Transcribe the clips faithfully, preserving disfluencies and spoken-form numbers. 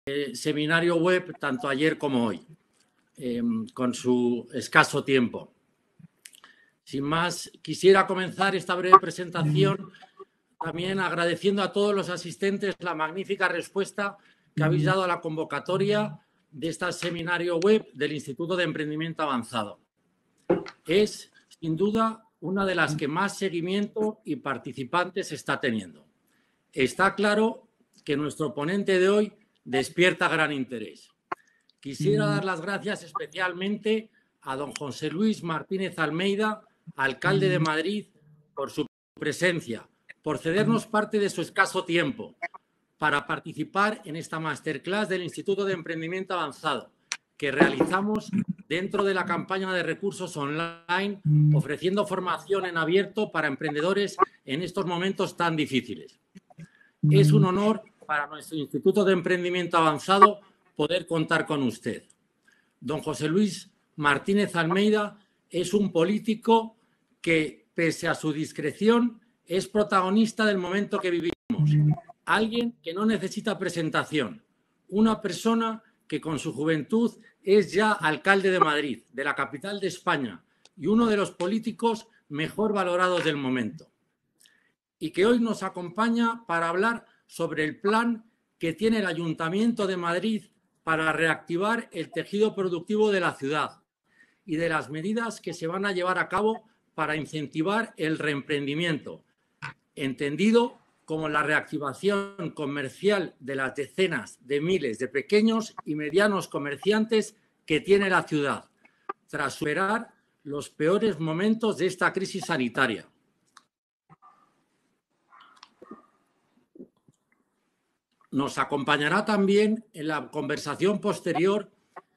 eh, seminario web tanto ayer como hoy, eh, con su escaso tiempo. Sin más, quisiera comenzar esta breve presentación también agradeciendo a todos los asistentes la magnífica respuesta que habéis dado a la convocatoria de este seminario web del Instituto de Emprendimiento Avanzado. Es, sin duda, una de las que más seguimiento y participantes está teniendo. Está claro que nuestro ponente de hoy despierta gran interés. Quisiera dar las gracias especialmente a don José Luis Martínez Almeida, alcalde de Madrid, por su presencia, por cedernos parte de su escaso tiempo para participar en esta masterclass del Instituto de Emprendimiento Avanzado que realizamos dentro de la campaña de recursos online, ofreciendo formación en abierto para emprendedores en estos momentos tan difíciles. Es un honor para nuestro Instituto de Emprendimiento Avanzado poder contar con usted. Don José Luis Martínez Almeida es un político que, pese a su discreción, es protagonista del momento que vivimos. Alguien que no necesita presentación. Una persona que con su juventud es ya alcalde de Madrid, de la capital de España, y uno de los políticos mejor valorados del momento. Y que hoy nos acompaña para hablar sobre el plan que tiene el Ayuntamiento de Madrid para reactivar el tejido productivo de la ciudad y de las medidas que se van a llevar a cabo para incentivar el reemprendimiento, entendido como la reactivación comercial de las decenas de miles de pequeños y medianos comerciantes que tiene la ciudad, tras superar los peores momentos de esta crisis sanitaria. Nos acompañará también en la conversación posterior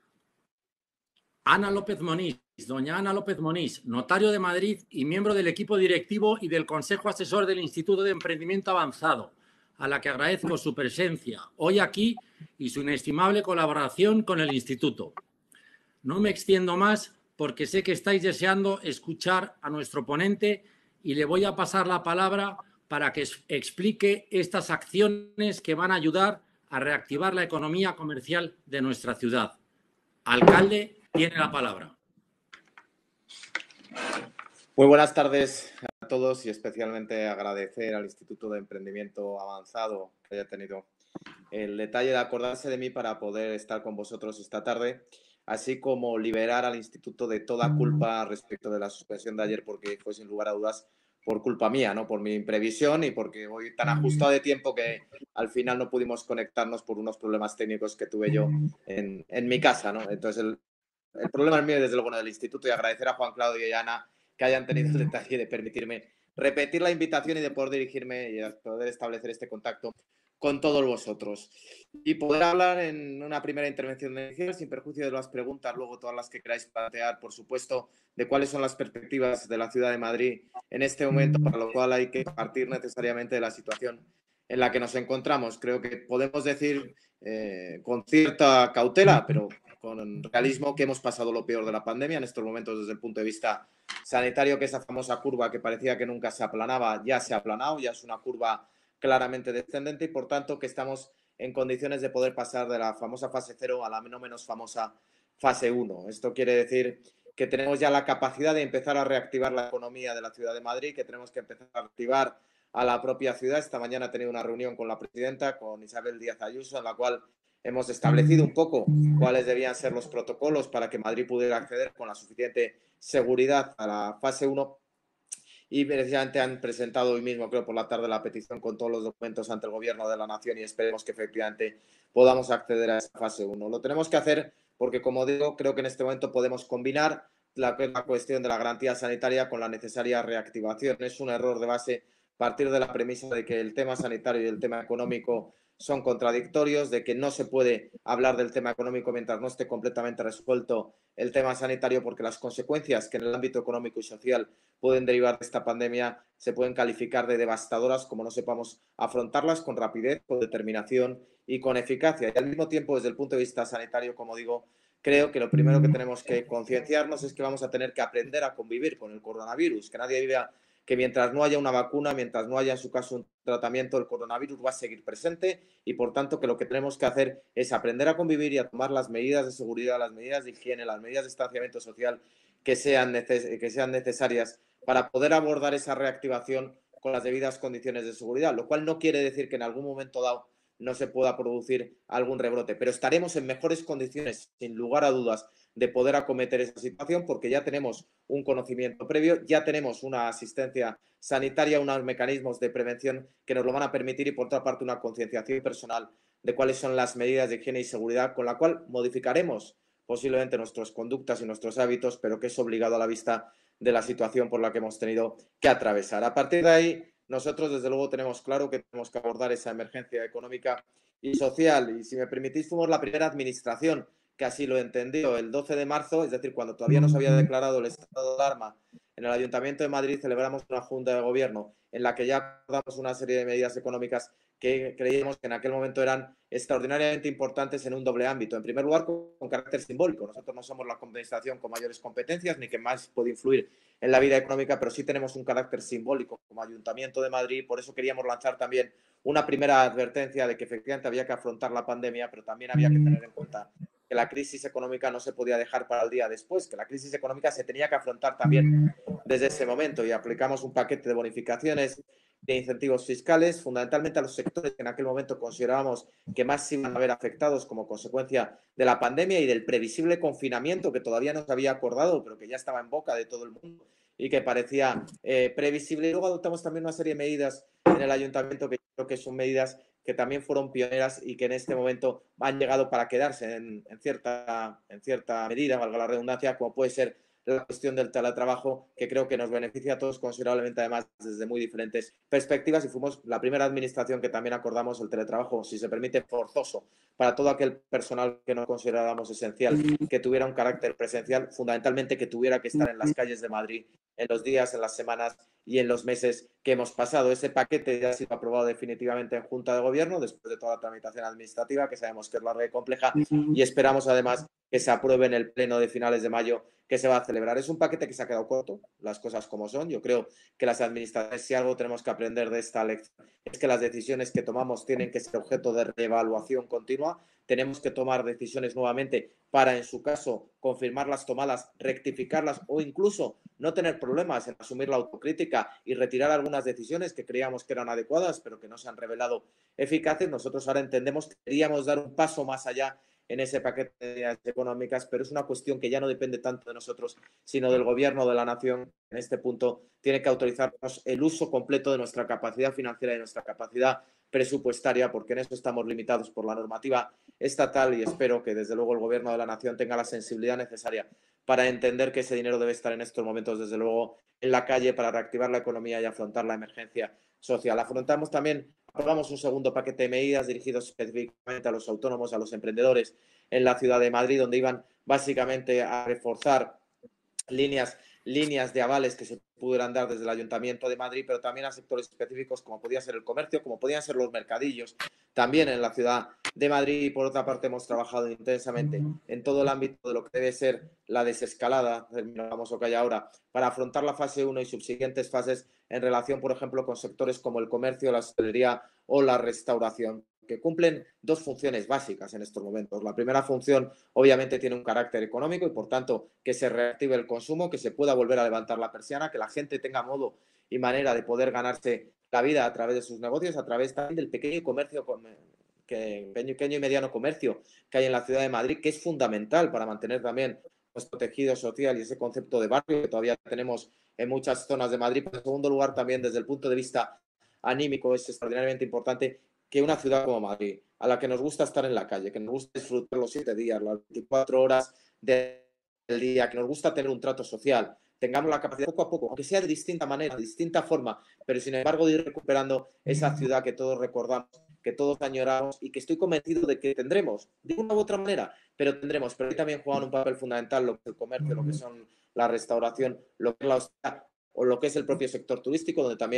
Ana López Monís, doña Ana López Monís, notario de Madrid y miembro del equipo directivo y del Consejo Asesor del Instituto de Emprendimiento Avanzado, a la que agradezco su presencia hoy aquí y su inestimable colaboración con el Instituto. No me extiendo más porque sé que estáis deseando escuchar a nuestro ponente y le voy a pasar la palabra para que explique estas acciones que van a ayudar a reactivar la economía comercial de nuestra ciudad. Alcalde, tiene la palabra. Muy buenas tardes a todos y especialmente agradecer al Instituto de Emprendimiento Avanzado que haya tenido el detalle de acordarse de mí para poder estar con vosotros esta tarde, así como liberar al Instituto de toda culpa respecto de la suspensión de ayer, porque fue sin lugar a dudas por culpa mía, ¿no? Por mi imprevisión y porque voy tan ajustado de tiempo que al final no pudimos conectarnos por unos problemas técnicos que tuve yo en, en mi casa, ¿no? Entonces el, el problema es mío y desde luego del Instituto, y agradecer a Juan Claudio y a Ana que hayan tenido el detalle de permitirme repetir la invitación y de poder dirigirme y de poder establecer este contacto con todos vosotros. Y poder hablar en una primera intervención inicial, sin perjuicio de las preguntas, luego todas las que queráis plantear, por supuesto, de cuáles son las perspectivas de la ciudad de Madrid en este momento, para lo cual hay que partir necesariamente de la situación en la que nos encontramos. Creo que podemos decir eh, con cierta cautela, pero con realismo, que hemos pasado lo peor de la pandemia en estos momentos desde el punto de vista sanitario, que esa famosa curva que parecía que nunca se aplanaba, ya se ha aplanado, ya es una curva claramente descendente y, por tanto, que estamos en condiciones de poder pasar de la famosa fase cero a la no menos famosa fase uno. Esto quiere decir que tenemos ya la capacidad de empezar a reactivar la economía de la ciudad de Madrid, que tenemos que empezar a reactivar a la propia ciudad. Esta mañana he tenido una reunión con la presidenta, con Isabel Díaz Ayuso, en la cual hemos establecido un poco cuáles debían ser los protocolos para que Madrid pudiera acceder con la suficiente seguridad a la fase uno. Y precisamente han presentado hoy mismo, creo por la tarde, la petición con todos los documentos ante el Gobierno de la Nación y esperemos que efectivamente podamos acceder a esa fase uno. Lo tenemos que hacer porque, como digo, creo que en este momento podemos combinar la, la cuestión de la garantía sanitaria con la necesaria reactivación. Es un error de base partir de la premisa de que el tema sanitario y el tema económico son contradictorios, de que no se puede hablar del tema económico mientras no esté completamente resuelto el tema sanitario, porque las consecuencias que en el ámbito económico y social pueden derivar de esta pandemia se pueden calificar de devastadoras como no sepamos afrontarlas con rapidez, con determinación y con eficacia. Y al mismo tiempo, desde el punto de vista sanitario, como digo, creo que lo primero que tenemos que concienciarnos es que vamos a tener que aprender a convivir con el coronavirus, que nadie diga que mientras no haya una vacuna, mientras no haya en su caso un tratamiento, el coronavirus va a seguir presente y por tanto que lo que tenemos que hacer es aprender a convivir y a tomar las medidas de seguridad, las medidas de higiene, las medidas de distanciamiento social que sean, neces- que sean necesarias para poder abordar esa reactivación con las debidas condiciones de seguridad, lo cual no quiere decir que en algún momento dado no se pueda producir algún rebrote, pero estaremos en mejores condiciones, sin lugar a dudas, de poder acometer esa situación porque ya tenemos un conocimiento previo, ya tenemos una asistencia sanitaria, unos mecanismos de prevención que nos lo van a permitir y, por otra parte, una concienciación personal de cuáles son las medidas de higiene y seguridad con la cual modificaremos posiblemente nuestras conductas y nuestros hábitos, pero que es obligado a la vista de la situación por la que hemos tenido que atravesar. A partir de ahí, nosotros, desde luego, tenemos claro que tenemos que abordar esa emergencia económica y social. Y, si me permitís, fuimos la primera administración que así lo entendió. El doce de marzo, es decir, cuando todavía no se había declarado el estado de alarma, en el Ayuntamiento de Madrid celebramos una junta de gobierno en la que ya acordamos una serie de medidas económicas que creíamos que en aquel momento eran extraordinariamente importantes en un doble ámbito. En primer lugar, con carácter simbólico. Nosotros no somos la administración con mayores competencias ni que más puede influir en la vida económica, pero sí tenemos un carácter simbólico como Ayuntamiento de Madrid. Por eso queríamos lanzar también una primera advertencia de que efectivamente había que afrontar la pandemia, pero también había que tener en cuenta que la crisis económica no se podía dejar para el día después, que la crisis económica se tenía que afrontar también desde ese momento, y aplicamos un paquete de bonificaciones, de incentivos fiscales, fundamentalmente a los sectores que en aquel momento considerábamos que más se iban a ver afectados como consecuencia de la pandemia y del previsible confinamiento que todavía no se había acordado, pero que ya estaba en boca de todo el mundo y que parecía eh, previsible. Y luego adoptamos también una serie de medidas en el ayuntamiento que creo que son medidas que también fueron pioneras y que en este momento han llegado para quedarse en, en, cierta, en cierta medida, valga la redundancia, como puede ser la cuestión del teletrabajo, que creo que nos beneficia a todos considerablemente, además, desde muy diferentes perspectivas, y fuimos la primera administración que también acordamos el teletrabajo, si se permite, forzoso para todo aquel personal que no considerábamos esencial, que tuviera un carácter presencial, fundamentalmente que tuviera que estar en las calles de Madrid en los días, en las semanas y en los meses que hemos pasado. Ese paquete ya ha sido aprobado definitivamente en Junta de Gobierno después de toda la tramitación administrativa, que sabemos que es larga y compleja, y esperamos además que se apruebe en el pleno de finales de mayo que se va a celebrar. Es un paquete que se ha quedado corto, las cosas como son. Yo creo que las administraciones, si algo tenemos que aprender de esta lección, es que las decisiones que tomamos tienen que ser objeto de reevaluación continua. Tenemos que tomar decisiones nuevamente para, en su caso, confirmar las tomadas, rectificarlas o incluso no tener problemas en asumir la autocrítica y retirar algunas decisiones que creíamos que eran adecuadas, pero que no se han revelado eficaces. Nosotros ahora entendemos que queríamos dar un paso más allá en ese paquete de medidas económicas, pero es una cuestión que ya no depende tanto de nosotros, sino del Gobierno de la Nación. En este punto tiene que autorizarnos el uso completo de nuestra capacidad financiera y de nuestra capacidad presupuestaria, porque en eso estamos limitados por la normativa estatal, y espero que desde luego el Gobierno de la Nación tenga la sensibilidad necesaria para entender que ese dinero debe estar en estos momentos, desde luego, en la calle para reactivar la economía y afrontar la emergencia social. Afrontamos también, aprobamos un segundo paquete de medidas dirigidos específicamente a los autónomos, a los emprendedores en la ciudad de Madrid, donde iban básicamente a reforzar líneas, líneas de avales que se pudieran dar desde el Ayuntamiento de Madrid, pero también a sectores específicos como podía ser el comercio, como podían ser los mercadillos, también en la ciudad de Madrid. Y por otra parte hemos trabajado intensamente en todo el ámbito de lo que debe ser la desescalada, el famoso que hay ahora, para afrontar la fase uno y subsiguientes fases en relación, por ejemplo, con sectores como el comercio, la hostelería o la restauración, que cumplen dos funciones básicas en estos momentos. La primera función, obviamente, tiene un carácter económico y, por tanto, que se reactive el consumo, que se pueda volver a levantar la persiana, que la gente tenga modo y manera de poder ganarse la vida a través de sus negocios, a través también del pequeño comercio, que, pequeño y mediano comercio que hay en la ciudad de Madrid, que es fundamental para mantener también nuestro tejido social y ese concepto de barrio que todavía tenemos en muchas zonas de Madrid. Pero en segundo lugar, también desde el punto de vista anímico, es extraordinariamente importante que una ciudad como Madrid, a la que nos gusta estar en la calle, que nos gusta disfrutar los siete días, las veinticuatro horas del día, que nos gusta tener un trato social, tengamos la capacidad poco a poco, aunque sea de distinta manera, de distinta forma, pero sin embargo de ir recuperando esa ciudad que todos recordamos, que todos añoramos y que estoy convencido de que tendremos, de una u otra manera, pero tendremos. Pero ahí también juegan un papel fundamental lo que es el comercio, lo que son la restauración, lo que es la hostelería o lo que es el propio sector turístico, donde también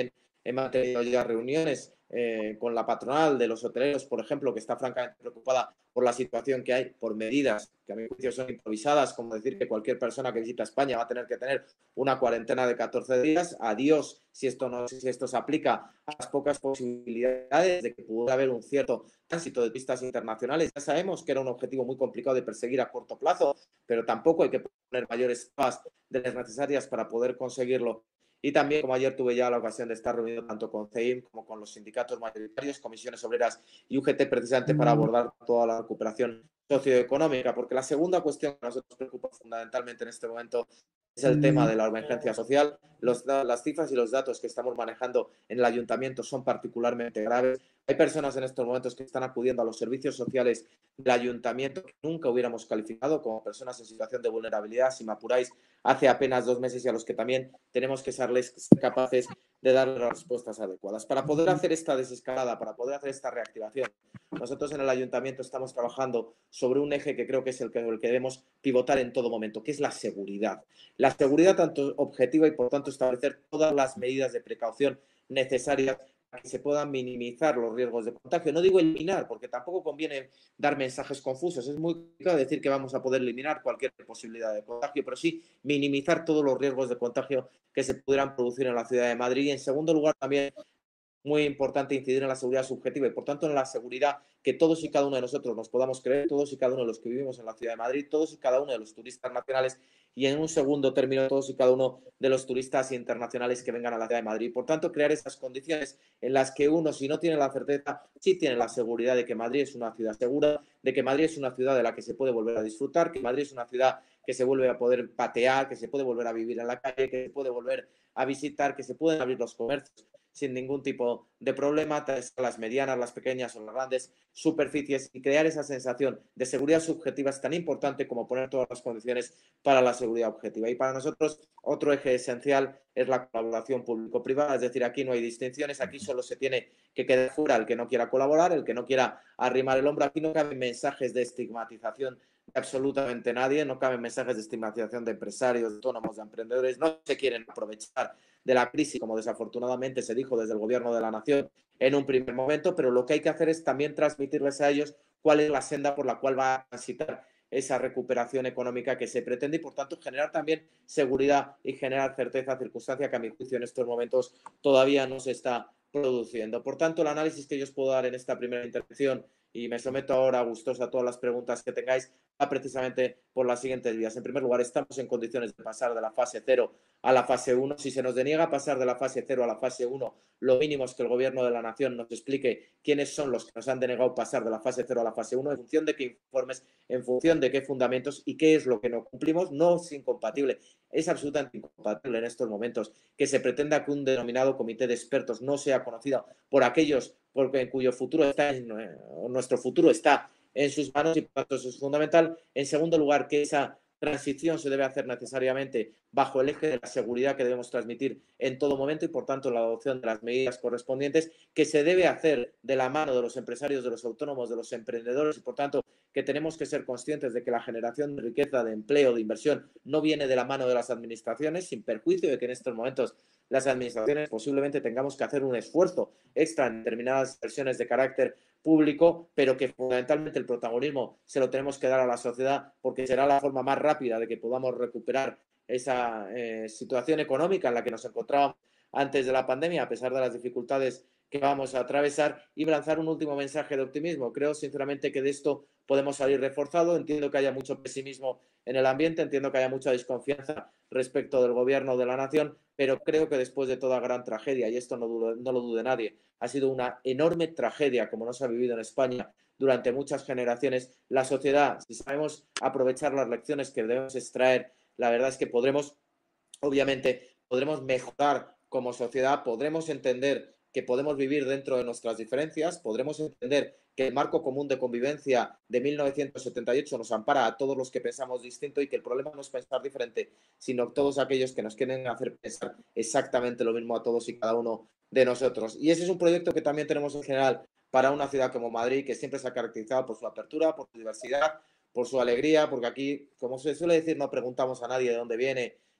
he mantenido ya reuniones eh, con la patronal de los hoteleros, por ejemplo, que está francamente preocupada por la situación que hay, por medidas que a mi juicio son improvisadas, como decir que cualquier persona que visita España va a tener que tener una cuarentena de catorce días. Adiós si esto, no, si esto se aplica a las pocas posibilidades de que pudiera haber un cierto tránsito de turistas internacionales. Ya sabemos que era un objetivo muy complicado de perseguir a corto plazo, pero tampoco hay que poner mayores trabas de las necesarias para poder conseguirlo. Y también, como ayer tuve ya la ocasión de estar reunido tanto con C E I M como con los sindicatos mayoritarios, comisiones obreras y U G T, precisamente para abordar toda la recuperación socioeconómica, porque la segunda cuestión que a nosotros nos preocupa fundamentalmente en este momento es el tema de la emergencia social. Los, las cifras y los datos que estamos manejando en el ayuntamiento son particularmente graves. Hay personas en estos momentos que están acudiendo a los servicios sociales del ayuntamiento que nunca hubiéramos calificado como personas en situación de vulnerabilidad, si me apuráis, hace apenas dos meses, y a los que también tenemos que serles capaces de dar las respuestas adecuadas. Para poder hacer esta desescalada, para poder hacer esta reactivación, nosotros en el ayuntamiento estamos trabajando sobre un eje que creo que es el que, el que debemos pivotar en todo momento, que es la seguridad. La seguridad tanto objetiva y, por tanto, establecer todas las medidas de precaución necesarias para que se puedan minimizar los riesgos de contagio. No digo eliminar, porque tampoco conviene dar mensajes confusos. Es muy complicado decir que vamos a poder eliminar cualquier posibilidad de contagio, pero sí minimizar todos los riesgos de contagio que se pudieran producir en la ciudad de Madrid. Y, en segundo lugar, también muy importante incidir en la seguridad subjetiva y, por tanto, en la seguridad que todos y cada uno de nosotros nos podamos creer, todos y cada uno de los que vivimos en la ciudad de Madrid, todos y cada uno de los turistas nacionales y, en un segundo término, todos y cada uno de los turistas internacionales que vengan a la ciudad de Madrid. Por tanto, crear esas condiciones en las que uno, si no tiene la certeza, sí tiene la seguridad de que Madrid es una ciudad segura, de que Madrid es una ciudad de la que se puede volver a disfrutar, que Madrid es una ciudad que se vuelve a poder patear, que se puede volver a vivir en la calle, que se puede volver a visitar, que se pueden abrir los comercios sin ningún tipo de problema, las medianas, las pequeñas o las grandes superficies, y crear esa sensación de seguridad subjetiva es tan importante como poner todas las condiciones para la seguridad objetiva. Y para nosotros otro eje esencial es la colaboración público-privada, es decir, aquí no hay distinciones, aquí solo se tiene que quedar fuera el que no quiera colaborar, el que no quiera arrimar el hombro. Aquí no caben mensajes de estigmatización de absolutamente nadie, no caben mensajes de estigmatización de empresarios, de autónomos, de emprendedores. No se quieren aprovechar de la crisis, como desafortunadamente se dijo desde el Gobierno de la Nación en un primer momento, pero lo que hay que hacer es también transmitirles a ellos cuál es la senda por la cual va a transitar esa recuperación económica que se pretende y, por tanto, generar también seguridad y generar certeza, circunstancia que a mi juicio en estos momentos todavía no se está produciendo. Por tanto, el análisis que yo os puedo dar en esta primera intervención, y me someto ahora gustoso a todas las preguntas que tengáis, va precisamente por las siguientes vías. En primer lugar, estamos en condiciones de pasar de la fase cero a la fase uno. Si se nos deniega pasar de la fase cero a la fase uno, lo mínimo es que el Gobierno de la Nación nos explique quiénes son los que nos han denegado pasar de la fase cero a la fase uno, en función de qué informes, en función de qué fundamentos y qué es lo que no cumplimos. No es incompatible, es absolutamente incompatible en estos momentos que se pretenda que un denominado comité de expertos no sea conocido por aquellos porque en cuyo futuro está, en, nuestro futuro está en sus manos, y por tanto eso es fundamental. En segundo lugar, que esa transición se debe hacer necesariamente bajo el eje de la seguridad que debemos transmitir en todo momento, y, por tanto, la adopción de las medidas correspondientes, que se debe hacer de la mano de los empresarios, de los autónomos, de los emprendedores, y, por tanto, que tenemos que ser conscientes de que la generación de riqueza, de empleo, de inversión no viene de la mano de las administraciones, sin perjuicio de que en estos momentos las administraciones posiblemente tengamos que hacer un esfuerzo extra en determinadas inversiones de carácter público, pero que fundamentalmente el protagonismo se lo tenemos que dar a la sociedad, porque será la forma más rápida de que podamos recuperar esa eh, situación económica en la que nos encontrábamos antes de la pandemia, a pesar de las dificultades que vamos a atravesar. Y lanzar un último mensaje de optimismo. Creo sinceramente que de esto podemos salir reforzados. Entiendo que haya mucho pesimismo en el ambiente, entiendo que haya mucha desconfianza respecto del Gobierno de la Nación, pero creo que después de toda gran tragedia, y esto no, dudo, no lo dude nadie, ha sido una enorme tragedia como no se ha vivido en España durante muchas generaciones, la sociedad, si sabemos aprovechar las lecciones que debemos extraer, la verdad es que podremos, obviamente, podremos mejorar como sociedad, podremos entender que podemos vivir dentro de nuestras diferencias, podremos entender que el marco común de convivencia de mil novecientos setenta y ocho nos ampara a todos los que pensamos distinto, y que el problema no es pensar diferente, sino todos aquellos que nos quieren hacer pensar exactamente lo mismo a todos y cada uno de nosotros. Y ese es un proyecto que también tenemos en general para una ciudad como Madrid, que siempre se ha caracterizado por su apertura, por su diversidad, por su alegría, porque aquí, como se suele decir, no preguntamos a nadie de dónde viene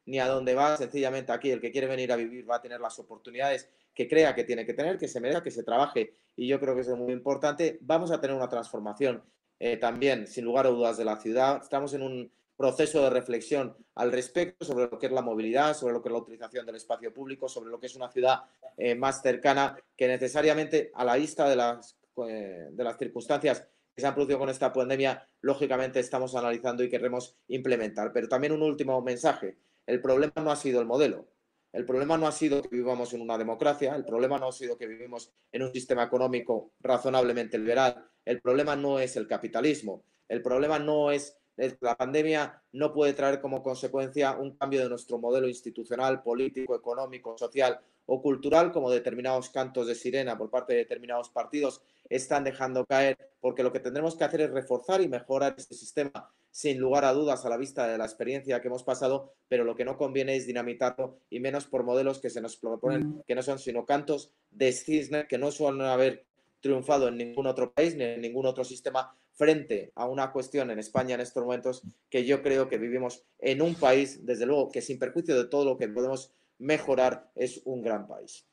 ni a dónde va. Sencillamente aquí el que quiere venir a vivir va a tener las oportunidades que crea que tiene que tener, que se merezca, que se trabaje, y yo creo que eso es muy importante. Vamos a tener una transformación eh, también, sin lugar a dudas, de la ciudad. Estamos en un proceso de reflexión al respecto sobre lo que es la movilidad, sobre lo que es la utilización del espacio público, sobre lo que es una ciudad eh, más cercana, que necesariamente a la vista de las, eh, de las circunstancias que se han producido con esta pandemia, lógicamente estamos analizando y queremos implementar. Pero también un último mensaje: el problema no ha sido el modelo. El problema no ha sido que vivamos en una democracia, el problema no ha sido que vivimos en un sistema económico razonablemente liberal, el problema no es el capitalismo, el problema no es la pandemia, no puede traer como consecuencia un cambio de nuestro modelo institucional, político, económico, social o cultural, como determinados cantos de sirena por parte de determinados partidos están dejando caer, porque lo que tendremos que hacer es reforzar y mejorar este sistema, sin lugar a dudas, a la vista de la experiencia que hemos pasado, pero lo que no conviene es dinamitarlo, y menos por modelos que se nos proponen, que no son sino cantos de cisne, que no suelen haber triunfado en ningún otro país ni en ningún otro sistema, frente a una cuestión en España en estos momentos, que yo creo que vivimos en un país, desde luego, que sin perjuicio de todo lo que podemos mejorar, es un gran país.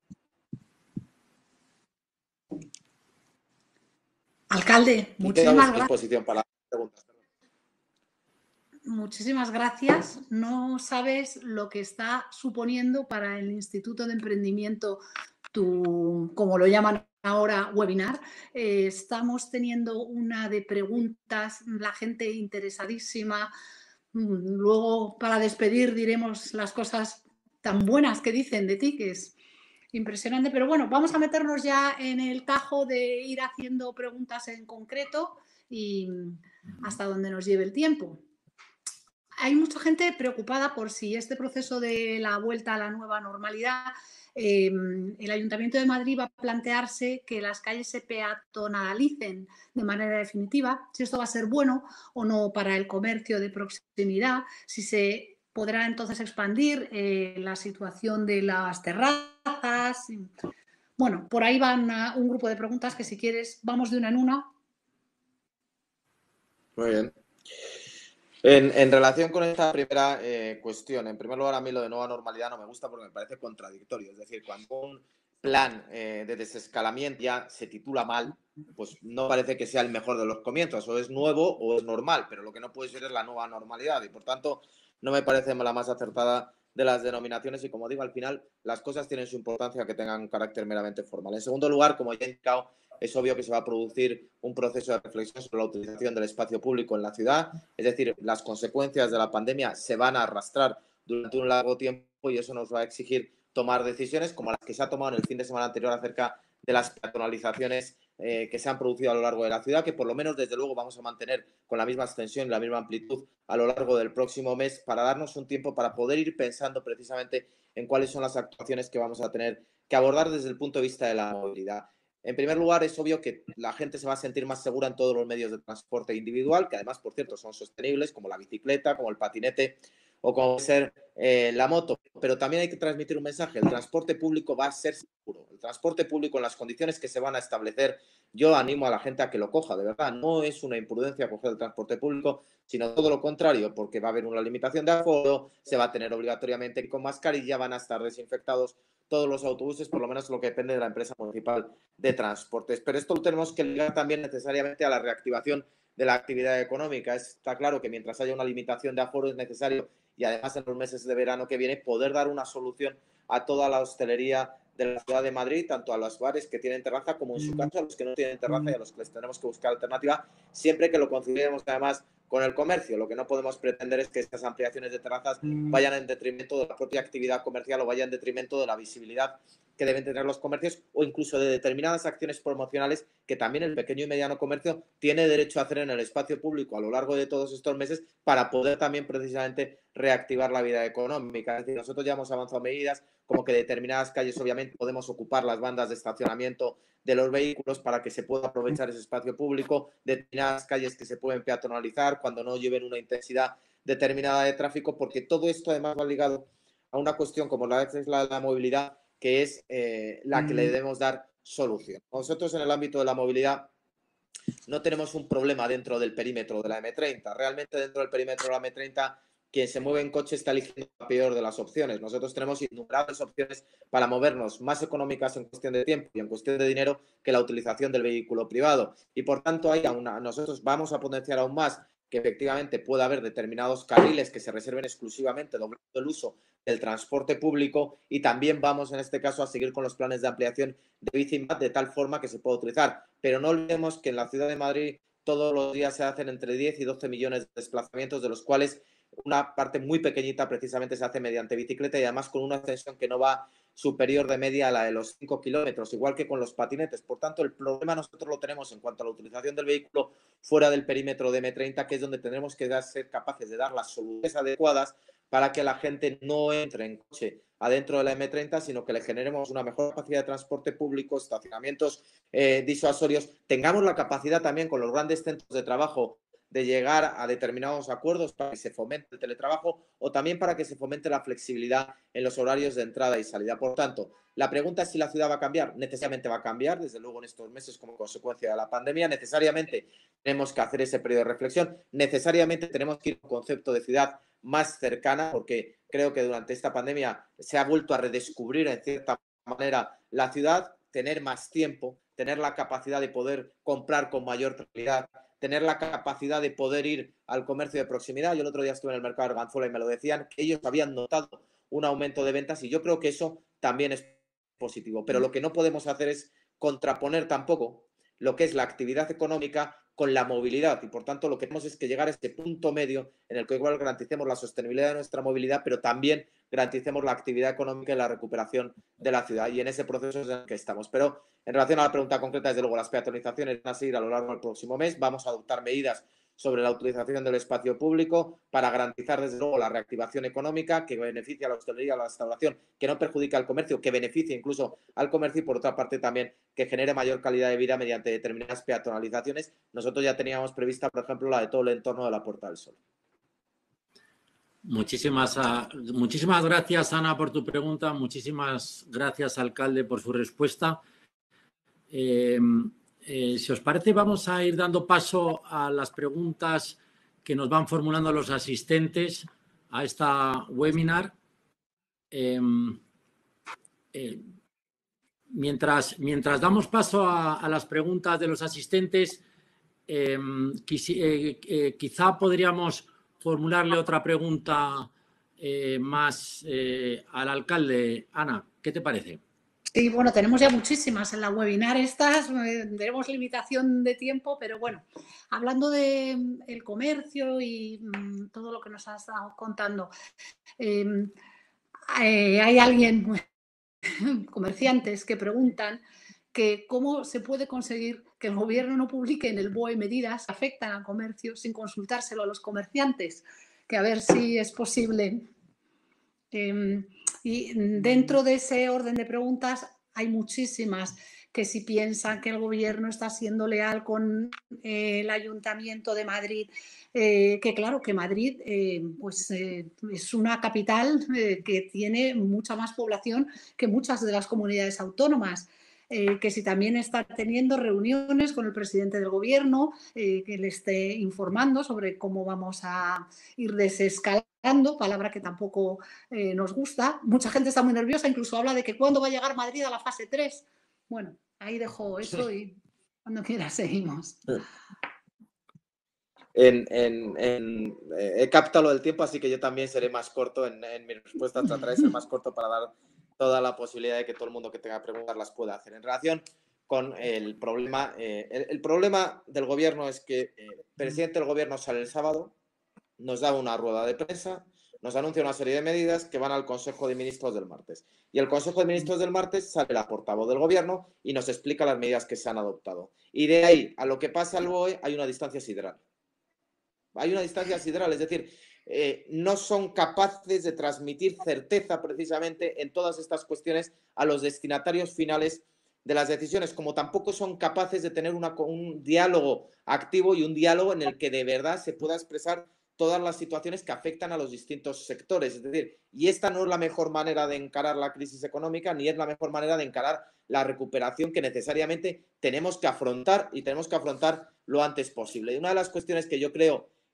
Alcalde, muchísimas gracias. Para preguntas. Muchísimas gracias. No sabes lo que está suponiendo para el Instituto de Emprendimiento tu, como lo llaman ahora, webinar. Eh, estamos teniendo una de preguntas, la gente interesadísima. Luego, para despedir, diremos las cosas tan buenas que dicen de ti, que es impresionante. Pero bueno, vamos a meternos ya en el tajo de ir haciendo preguntas en concreto y hasta donde nos lleve el tiempo. Hay mucha gente preocupada por si este proceso de la vuelta a la nueva normalidad, eh, el Ayuntamiento de Madrid va a plantearse que las calles se peatonalicen de manera definitiva, si esto va a ser bueno o no para el comercio de proximidad, si se podrá entonces expandir eh, la situación de las terrazas. Bueno, por ahí van a un grupo de preguntas que, si quieres, vamos de una en una. Muy bien. En, en relación con esta primera eh, cuestión, en primer lugar, a mí lo de nueva normalidad no me gusta porque me parece contradictorio. Es decir, cuando un plan eh, de desescalamiento ya se titula mal, pues no parece que sea el mejor de los comienzos. O es nuevo o es normal, pero lo que no puede ser es la nueva normalidad. Y por tanto, no me parece la más acertada de las denominaciones. Y como digo, al final las cosas tienen su importancia que tengan un carácter meramente formal. En segundo lugar, como ya he indicado, es obvio que se va a producir un proceso de reflexión sobre la utilización del espacio público en la ciudad. Es decir, las consecuencias de la pandemia se van a arrastrar durante un largo tiempo, y eso nos va a exigir tomar decisiones como las que se ha tomado en el fin de semana anterior acerca de las peatonalizaciones eh, que se han producido a lo largo de la ciudad, que por lo menos, desde luego, vamos a mantener con la misma extensión y la misma amplitud a lo largo del próximo mes, para darnos un tiempo para poder ir pensando precisamente en cuáles son las actuaciones que vamos a tener que abordar desde el punto de vista de la movilidad. En primer lugar, es obvio que la gente se va a sentir más segura en todos los medios de transporte individual, que además, por cierto, son sostenibles, como la bicicleta, como el patinete o como ser eh, la moto. Pero también hay que transmitir un mensaje: el transporte público va a ser seguro. El transporte público, en las condiciones que se van a establecer, yo animo a la gente a que lo coja, de verdad. No es una imprudencia coger el transporte público, sino todo lo contrario, porque va a haber una limitación de aforo, se va a tener obligatoriamente con mascarilla, van a estar desinfectados todos los autobuses, por lo menos lo que depende de la empresa municipal de transportes. Pero esto lo tenemos que ligar también necesariamente a la reactivación de la actividad económica. Está claro que mientras haya una limitación de aforo es necesario, y además en los meses de verano que viene, poder dar una solución a toda la hostelería de la ciudad de Madrid, tanto a los bares que tienen terraza como, en su caso, a los que no tienen terraza y a los que les tenemos que buscar alternativa, siempre que lo conciliemos además con el comercio. Lo que no podemos pretender es que estas ampliaciones de terrazas vayan en detrimento de la propia actividad comercial o vayan en detrimento de la visibilidad que deben tener los comercios, o incluso de determinadas acciones promocionales que también el pequeño y mediano comercio tiene derecho a hacer en el espacio público a lo largo de todos estos meses, para poder también precisamente reactivar la vida económica. Es decir, nosotros ya hemos avanzado medidas como que determinadas calles, obviamente, podemos ocupar las bandas de estacionamiento de los vehículos para que se pueda aprovechar ese espacio público, determinadas calles que se pueden peatonalizar cuando no lleven una intensidad determinada de tráfico, porque todo esto además va ligado a una cuestión como la es la, la movilidad, que es eh, la que le debemos dar solución. Nosotros, en el ámbito de la movilidad, no tenemos un problema dentro del perímetro de la eme treinta. Realmente, dentro del perímetro de la eme treinta, quien se mueve en coche está eligiendo la peor de las opciones. Nosotros tenemos innumerables opciones para movernos, más económicas en cuestión de tiempo y en cuestión de dinero que la utilización del vehículo privado. Y por tanto, ahí una, nosotros vamos a potenciar aún más que efectivamente pueda haber determinados carriles que se reserven exclusivamente doblando el uso del transporte público, y también vamos en este caso a seguir con los planes de ampliación de Bicimap de tal forma que se pueda utilizar. Pero no olvidemos que en la ciudad de Madrid todos los días se hacen entre diez y doce millones de desplazamientos, de los cuales una parte muy pequeñita precisamente se hace mediante bicicleta, y además con una extensión que no va superior de media a la de los cinco kilómetros, igual que con los patinetes. Por tanto, el problema nosotros lo tenemos en cuanto a la utilización del vehículo fuera del perímetro de eme treinta, que es donde tendremos que ser capaces de dar las soluciones adecuadas para que la gente no entre en coche adentro de la eme treinta, sino que le generemos una mejor capacidad de transporte público, estacionamientos eh, disuasorios, tengamos la capacidad también con los grandes centros de trabajo de llegar a determinados acuerdos para que se fomente el teletrabajo, o también para que se fomente la flexibilidad en los horarios de entrada y salida. Por tanto, la pregunta es si la ciudad va a cambiar. Necesariamente va a cambiar, desde luego, en estos meses como consecuencia de la pandemia. Necesariamente tenemos que hacer ese periodo de reflexión. Necesariamente tenemos que ir a un concepto de ciudad más cercana, porque creo que durante esta pandemia se ha vuelto a redescubrir en cierta manera la ciudad, tener más tiempo, tener la capacidad de poder comprar con mayor tranquilidad, tener la capacidad de poder ir al comercio de proximidad. Yo el otro día estuve en el mercado de Arganzuela y me lo decían, que ellos habían notado un aumento de ventas, y yo creo que eso también es positivo. Pero lo que no podemos hacer es contraponer tampoco lo que es la actividad económica con la movilidad, y por tanto lo que tenemos es que llegar a este punto medio en el que igual garanticemos la sostenibilidad de nuestra movilidad, pero también garanticemos la actividad económica y la recuperación de la ciudad, y en ese proceso es en el que estamos. Pero en relación a la pregunta concreta, desde luego las peatonalizaciones van a seguir a lo largo del próximo mes. Vamos a adoptar medidas sobre la utilización del espacio público para garantizar, desde luego, la reactivación económica que beneficia a la hostelería, a la restauración, que no perjudica al comercio, que beneficie incluso al comercio, y por otra parte también que genere mayor calidad de vida mediante determinadas peatonalizaciones. Nosotros ya teníamos prevista, por ejemplo, la de todo el entorno de la Puerta del Sol. Muchísimas, muchísimas gracias, Ana, por tu pregunta. Muchísimas gracias, alcalde, por su respuesta. Eh, eh, si os parece, vamos a ir dando paso a las preguntas que nos van formulando los asistentes a esta webinar. Eh, eh, mientras, mientras damos paso a, a las preguntas de los asistentes, eh, quisi, eh, eh, quizá podríamos formularle otra pregunta eh, más eh, al alcalde. Ana, ¿qué te parece? Sí, bueno, tenemos ya muchísimas en la webinar estas, eh, tenemos limitación de tiempo, pero bueno, hablando del de comercio y mm, todo lo que nos has estado contando, eh, eh, hay alguien, comerciantes, que preguntan que cómo se puede conseguir que el gobierno no publique en el B O E medidas que afectan al comercio sin consultárselo a los comerciantes, que a ver si es posible. Eh, y dentro de ese orden de preguntas hay muchísimas que si piensan que el gobierno está siendo leal con eh, el Ayuntamiento de Madrid, eh, que claro, que Madrid eh, pues, eh, es una capital eh, que tiene mucha más población que muchas de las comunidades autónomas. Eh, que si también está teniendo reuniones con el presidente del gobierno, eh, que le esté informando sobre cómo vamos a ir desescalando, palabra que tampoco eh, nos gusta. Mucha gente está muy nerviosa, incluso habla de que cuándo va a llegar Madrid a la fase tres. Bueno, ahí dejo eso y cuando quiera seguimos. En, en, en, eh, he captado lo del tiempo, así que yo también seré más corto en, en mi respuesta. Trataré de ser más corto para dar toda la posibilidad de que todo el mundo que tenga preguntas las pueda hacer. En relación con el problema, eh, el, el problema del gobierno es que eh, el presidente del gobierno sale el sábado, nos da una rueda de prensa, nos anuncia una serie de medidas que van al Consejo de Ministros del martes. Y el Consejo de Ministros del martes sale la portavoz del gobierno y nos explica las medidas que se han adoptado. Y de ahí a lo que pasa al B O E hay una distancia sideral. Hay una distancia sideral, es decir, eh, no son capaces de transmitir certeza precisamente en todas estas cuestiones a los destinatarios finales de las decisiones, como tampoco son capaces de tener una, un diálogo activo y un diálogo en el que de verdad se pueda expresar todas las situaciones que afectan a los distintos sectores. Es decir, y esta no es la mejor manera de encarar la crisis económica, ni es la mejor manera de encarar la recuperación que necesariamente tenemos que afrontar y tenemos que afrontar lo antes posible. Y una de las cuestiones que yo creo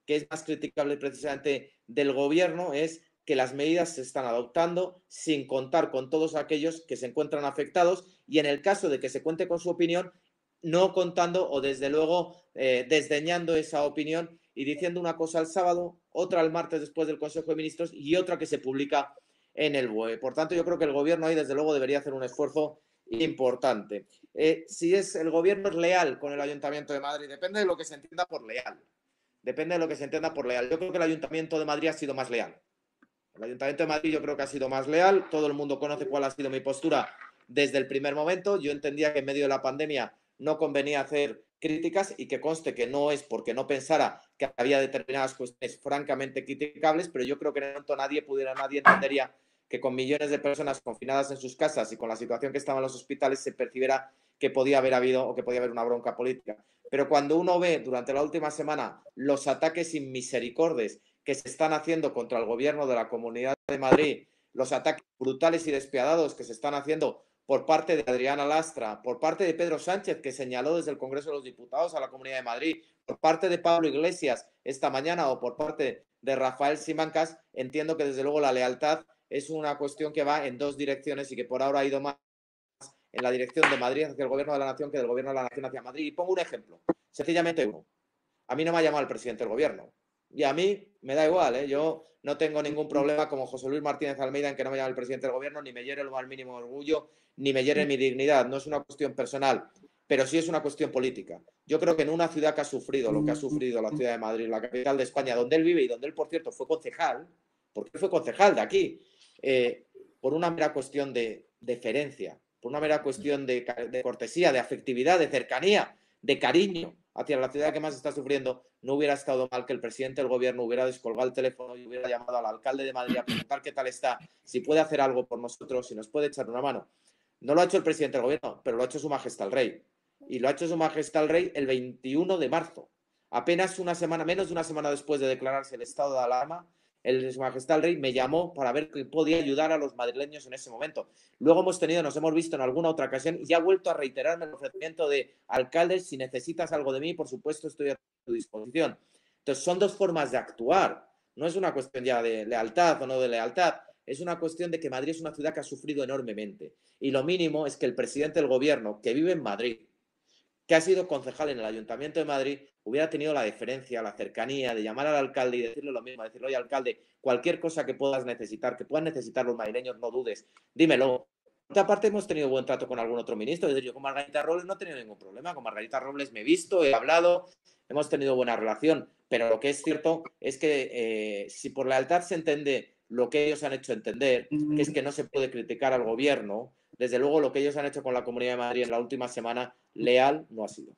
que es más criticable precisamente del gobierno es que las medidas se están adoptando sin contar con todos aquellos que se encuentran afectados y en el caso de que se cuente con su opinión, no contando o desde luego eh, desdeñando esa opinión y diciendo una cosa el sábado, otra el martes después del Consejo de Ministros y otra que se publica en el B O E. Por tanto, yo creo que el gobierno ahí desde luego debería hacer un esfuerzo importante. Eh, si es el gobierno es leal con el Ayuntamiento de Madrid, depende de lo que se entienda por leal. Depende de lo que se entienda por leal. Yo creo que el Ayuntamiento de Madrid ha sido más leal. El Ayuntamiento de Madrid yo creo que ha sido más leal. Todo el mundo conoce cuál ha sido mi postura desde el primer momento. Yo entendía que en medio de la pandemia no convenía hacer críticas y que conste que no es porque no pensara que había determinadas cuestiones francamente criticables, pero yo creo que en el momento nadie pudiera, nadie entendería que con millones de personas confinadas en sus casas y con la situación que estaban en los hospitales se percibiera que podía haber habido o que podía haber una bronca política. Pero cuando uno ve durante la última semana los ataques sin misericordias que se están haciendo contra el gobierno de la Comunidad de Madrid, los ataques brutales y despiadados que se están haciendo por parte de Adriana Lastra, por parte de Pedro Sánchez, que señaló desde el Congreso de los Diputados a la Comunidad de Madrid, por parte de Pablo Iglesias esta mañana o por parte de Rafael Simancas, entiendo que desde luego la lealtad es una cuestión que va en dos direcciones y que por ahora ha ido más en la dirección de Madrid hacia el Gobierno de la Nación que del Gobierno de la Nación hacia Madrid. Y pongo un ejemplo, sencillamente uno. A mí no me ha llamado el presidente del Gobierno. Y a mí me da igual, ¿eh? Yo no tengo ningún problema como José Luis Martínez Almeida en que no me llame el presidente del Gobierno, ni me hiere lo más mínimo orgullo, ni me hiere mi dignidad. No es una cuestión personal, pero sí es una cuestión política. Yo creo que en una ciudad que ha sufrido lo que ha sufrido la ciudad de Madrid, la capital de España, donde él vive y donde él, por cierto, fue concejal, porque él fue concejal de aquí, eh, por una mera cuestión de deferencia, por una mera cuestión de, de cortesía, de afectividad, de cercanía, de cariño hacia la ciudad que más está sufriendo, no hubiera estado mal que el presidente del gobierno hubiera descolgado el teléfono y hubiera llamado al alcalde de Madrid a preguntar qué tal está, si puede hacer algo por nosotros, si nos puede echar una mano. No lo ha hecho el presidente del gobierno, pero lo ha hecho su majestad el rey. Y lo ha hecho su majestad el rey el veintiuno de marzo. Apenas una semana, menos de una semana después de declararse el estado de alarma, el, su majestad el rey me llamó para ver que podía ayudar a los madrileños en ese momento. Luego hemos tenido, nos hemos visto en alguna otra ocasión y ya ha vuelto a reiterarme el ofrecimiento de alcaldes, si necesitas algo de mí, por supuesto estoy a tu disposición. Entonces son dos formas de actuar, no es una cuestión ya de lealtad o no de lealtad, es una cuestión de que Madrid es una ciudad que ha sufrido enormemente y lo mínimo es que el presidente del gobierno, que vive en Madrid, que ha sido concejal en el Ayuntamiento de Madrid, hubiera tenido la deferencia, la cercanía de llamar al alcalde y decirle lo mismo, decirle, oye, alcalde, cualquier cosa que puedas necesitar, que puedan necesitar los madrileños, no dudes, dímelo. Aparte, hemos tenido buen trato con algún otro ministro, es decir, yo con Margarita Robles no he tenido ningún problema, con Margarita Robles me he visto, he hablado, hemos tenido buena relación, pero lo que es cierto es que eh, si por lealtad se entiende lo que ellos han hecho entender, que es que no se puede criticar al gobierno, desde luego lo que ellos han hecho con la Comunidad de Madrid en la última semana, leal no ha sido.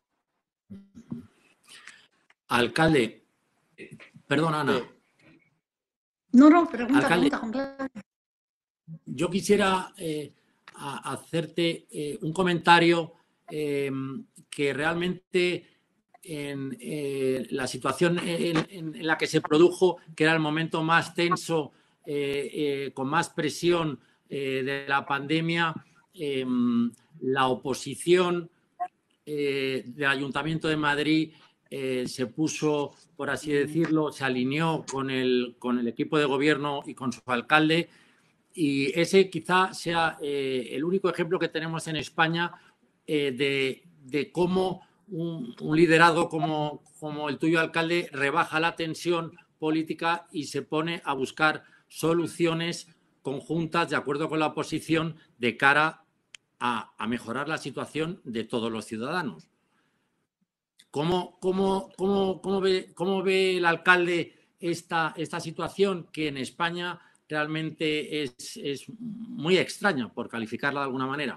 Alcalde, perdón, Ana. Sí. No, no, pregunta, Alcalde, pregunta, Juan Carlos. Yo quisiera eh, a, hacerte eh, un comentario eh, que realmente en eh, la situación en, en, en la que se produjo, que era el momento más tenso, eh, eh, con más presión eh, de la pandemia, eh, la oposición eh, del Ayuntamiento de Madrid eh, se puso, por así decirlo, se alineó con el, con el equipo de gobierno y con su alcalde. Y ese quizá sea eh, el único ejemplo que tenemos en España eh, de, de cómo un, un liderazgo como, como el tuyo, alcalde, rebaja la tensión política y se pone a buscar soluciones conjuntas de acuerdo con la oposición de cara a, a mejorar la situación de todos los ciudadanos. ¿Cómo, cómo, cómo, cómo, ve, cómo ve el alcalde esta, esta situación que en España realmente es, es muy extraña, por calificarla de alguna manera?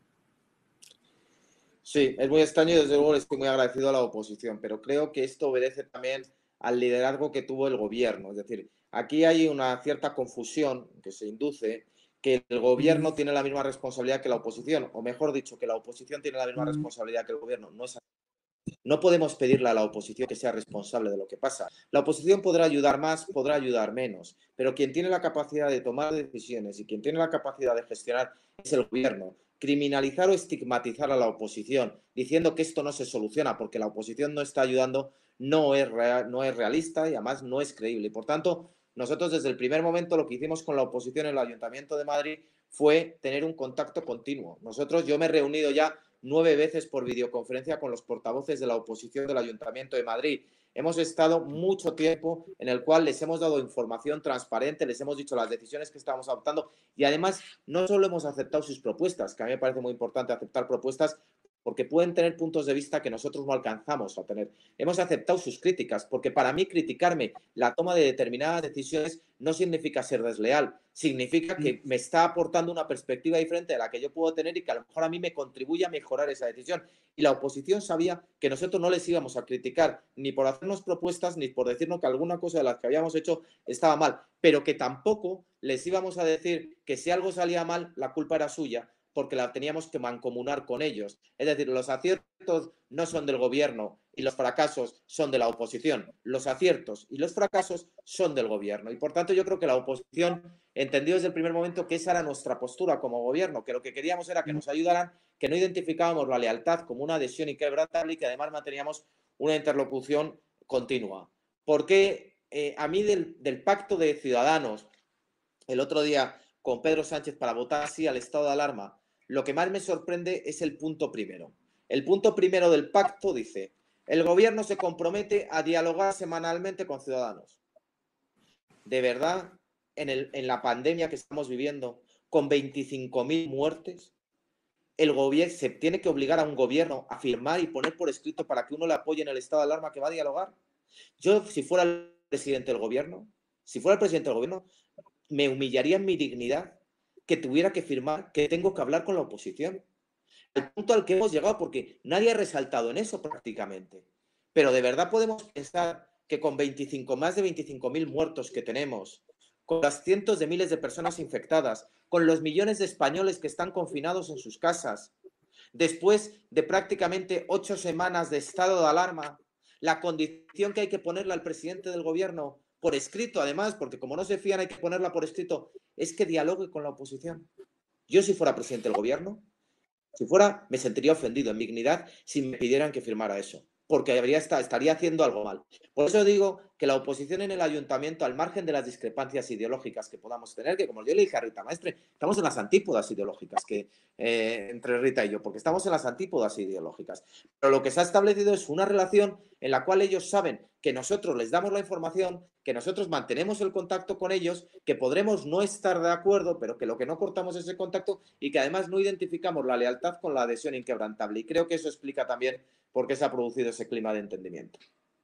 Sí, es muy extraño y desde luego estoy muy agradecido a la oposición, pero creo que esto obedece también al liderazgo que tuvo el gobierno. Es decir, aquí hay una cierta confusión que se induce, que el gobierno tiene la misma responsabilidad que la oposición, o mejor dicho, que la oposición tiene la misma responsabilidad que el gobierno. No es así. No podemos pedirle a la oposición que sea responsable de lo que pasa. La oposición podrá ayudar más, podrá ayudar menos, pero quien tiene la capacidad de tomar decisiones y quien tiene la capacidad de gestionar es el gobierno. Criminalizar o estigmatizar a la oposición diciendo que esto no se soluciona porque la oposición no está ayudando, no es, real, no es realista y además no es creíble. Y por tanto, nosotros desde el primer momento lo que hicimos con la oposición en el Ayuntamiento de Madrid fue tener un contacto continuo. Nosotros, yo me he reunido ya nueve veces por videoconferencia con los portavoces de la oposición del Ayuntamiento de Madrid. Hemos estado mucho tiempo en el cual les hemos dado información transparente, les hemos dicho las decisiones que estamos adoptando y además no solo hemos aceptado sus propuestas, que a mí me parece muy importante aceptar propuestas porque pueden tener puntos de vista que nosotros no alcanzamos a tener. Hemos aceptado sus críticas, porque para mí criticarme la toma de determinadas decisiones no significa ser desleal, significa que me está aportando una perspectiva diferente de la que yo puedo tener y que a lo mejor a mí me contribuye a mejorar esa decisión. Y la oposición sabía que nosotros no les íbamos a criticar ni por hacernos propuestas ni por decirnos que alguna cosa de las que habíamos hecho estaba mal, pero que tampoco les íbamos a decir que si algo salía mal, la culpa era suya, porque la teníamos que mancomunar con ellos. Es decir, los aciertos no son del gobierno y los fracasos son de la oposición. Los aciertos y los fracasos son del gobierno. Y por tanto yo creo que la oposición entendió desde el primer momento que esa era nuestra postura como gobierno, que lo que queríamos era que nos ayudaran, que no identificábamos la lealtad como una adhesión inquebrantable y que además manteníamos una interlocución continua. Porque eh, a mí del, del pacto de Ciudadanos, el otro día con Pedro Sánchez para votar sí al estado de alarma, lo que más me sorprende es el punto primero. El punto primero del pacto dice: el gobierno se compromete a dialogar semanalmente con Ciudadanos. De verdad, en, el, en la pandemia que estamos viviendo, con veinticinco mil muertes, el gobierno se tiene que obligar a un gobierno a firmar y poner por escrito para que uno le apoye en el estado de alarma que va a dialogar. Yo, si fuera el presidente del gobierno, si fuera el presidente del gobierno, me humillaría en mi dignidad que tuviera que firmar que tengo que hablar con la oposición. El punto al que hemos llegado, porque nadie ha resaltado en eso prácticamente. Pero de verdad podemos pensar que con veinticinco, más de veinticinco mil muertos que tenemos, con las cientos de miles de personas infectadas, con los millones de españoles que están confinados en sus casas, después de prácticamente ocho semanas de estado de alarma, la condición que hay que ponerle al presidente del gobierno por escrito, además, porque como no se fían hay que ponerla por escrito, es que dialogue con la oposición. Yo, si fuera presidente del gobierno, si fuera, me sentiría ofendido en mi dignidad si me pidieran que firmara eso, porque habría, estaría haciendo algo mal. Por eso digo que la oposición en el ayuntamiento, al margen de las discrepancias ideológicas que podamos tener, que como yo le dije a Rita Maestre, estamos en las antípodas ideológicas que, eh, entre Rita y yo, porque estamos en las antípodas ideológicas. Pero lo que se ha establecido es una relación en la cual ellos saben que nosotros les damos la información, que nosotros mantenemos el contacto con ellos, que podremos no estar de acuerdo, pero que lo que no cortamos es ese contacto y que además no identificamos la lealtad con la adhesión inquebrantable. Y creo que eso explica también por qué se ha producido ese clima de entendimiento.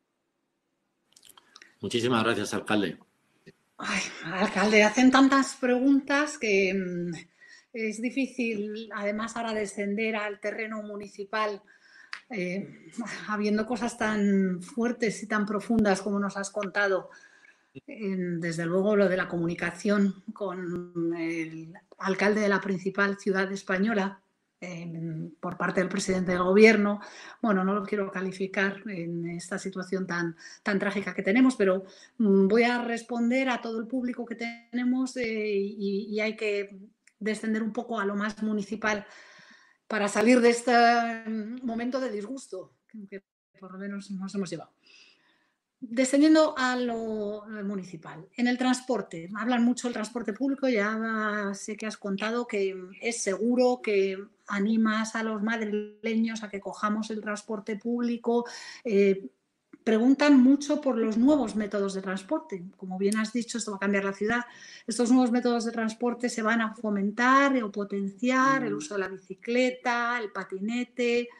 Muchísimas gracias, alcalde. Ay, alcalde, hacen tantas preguntas que mmm, es difícil, además, ahora descender al terreno municipal, eh, habiendo cosas tan fuertes y tan profundas como nos has contado. Eh, desde luego, lo de la comunicación con el alcalde de la principal ciudad española, Eh, por parte del presidente del gobierno. Bueno, no lo quiero calificar en esta situación tan, tan trágica que tenemos, pero mm, voy a responder a todo el público que tenemos eh, y, y hay que descender un poco a lo más municipal para salir de este momento de disgusto que por lo menos nos hemos llevado. Descendiendo a lo municipal, en el transporte, hablan mucho del transporte público, ya sé que has contado que es seguro, que animas a los madrileños a que cojamos el transporte público, eh, preguntan mucho por los nuevos métodos de transporte. Como bien has dicho, esto va a cambiar la ciudad. Estos nuevos métodos de transporte se van a fomentar o potenciar el uso de la bicicleta, el patinete.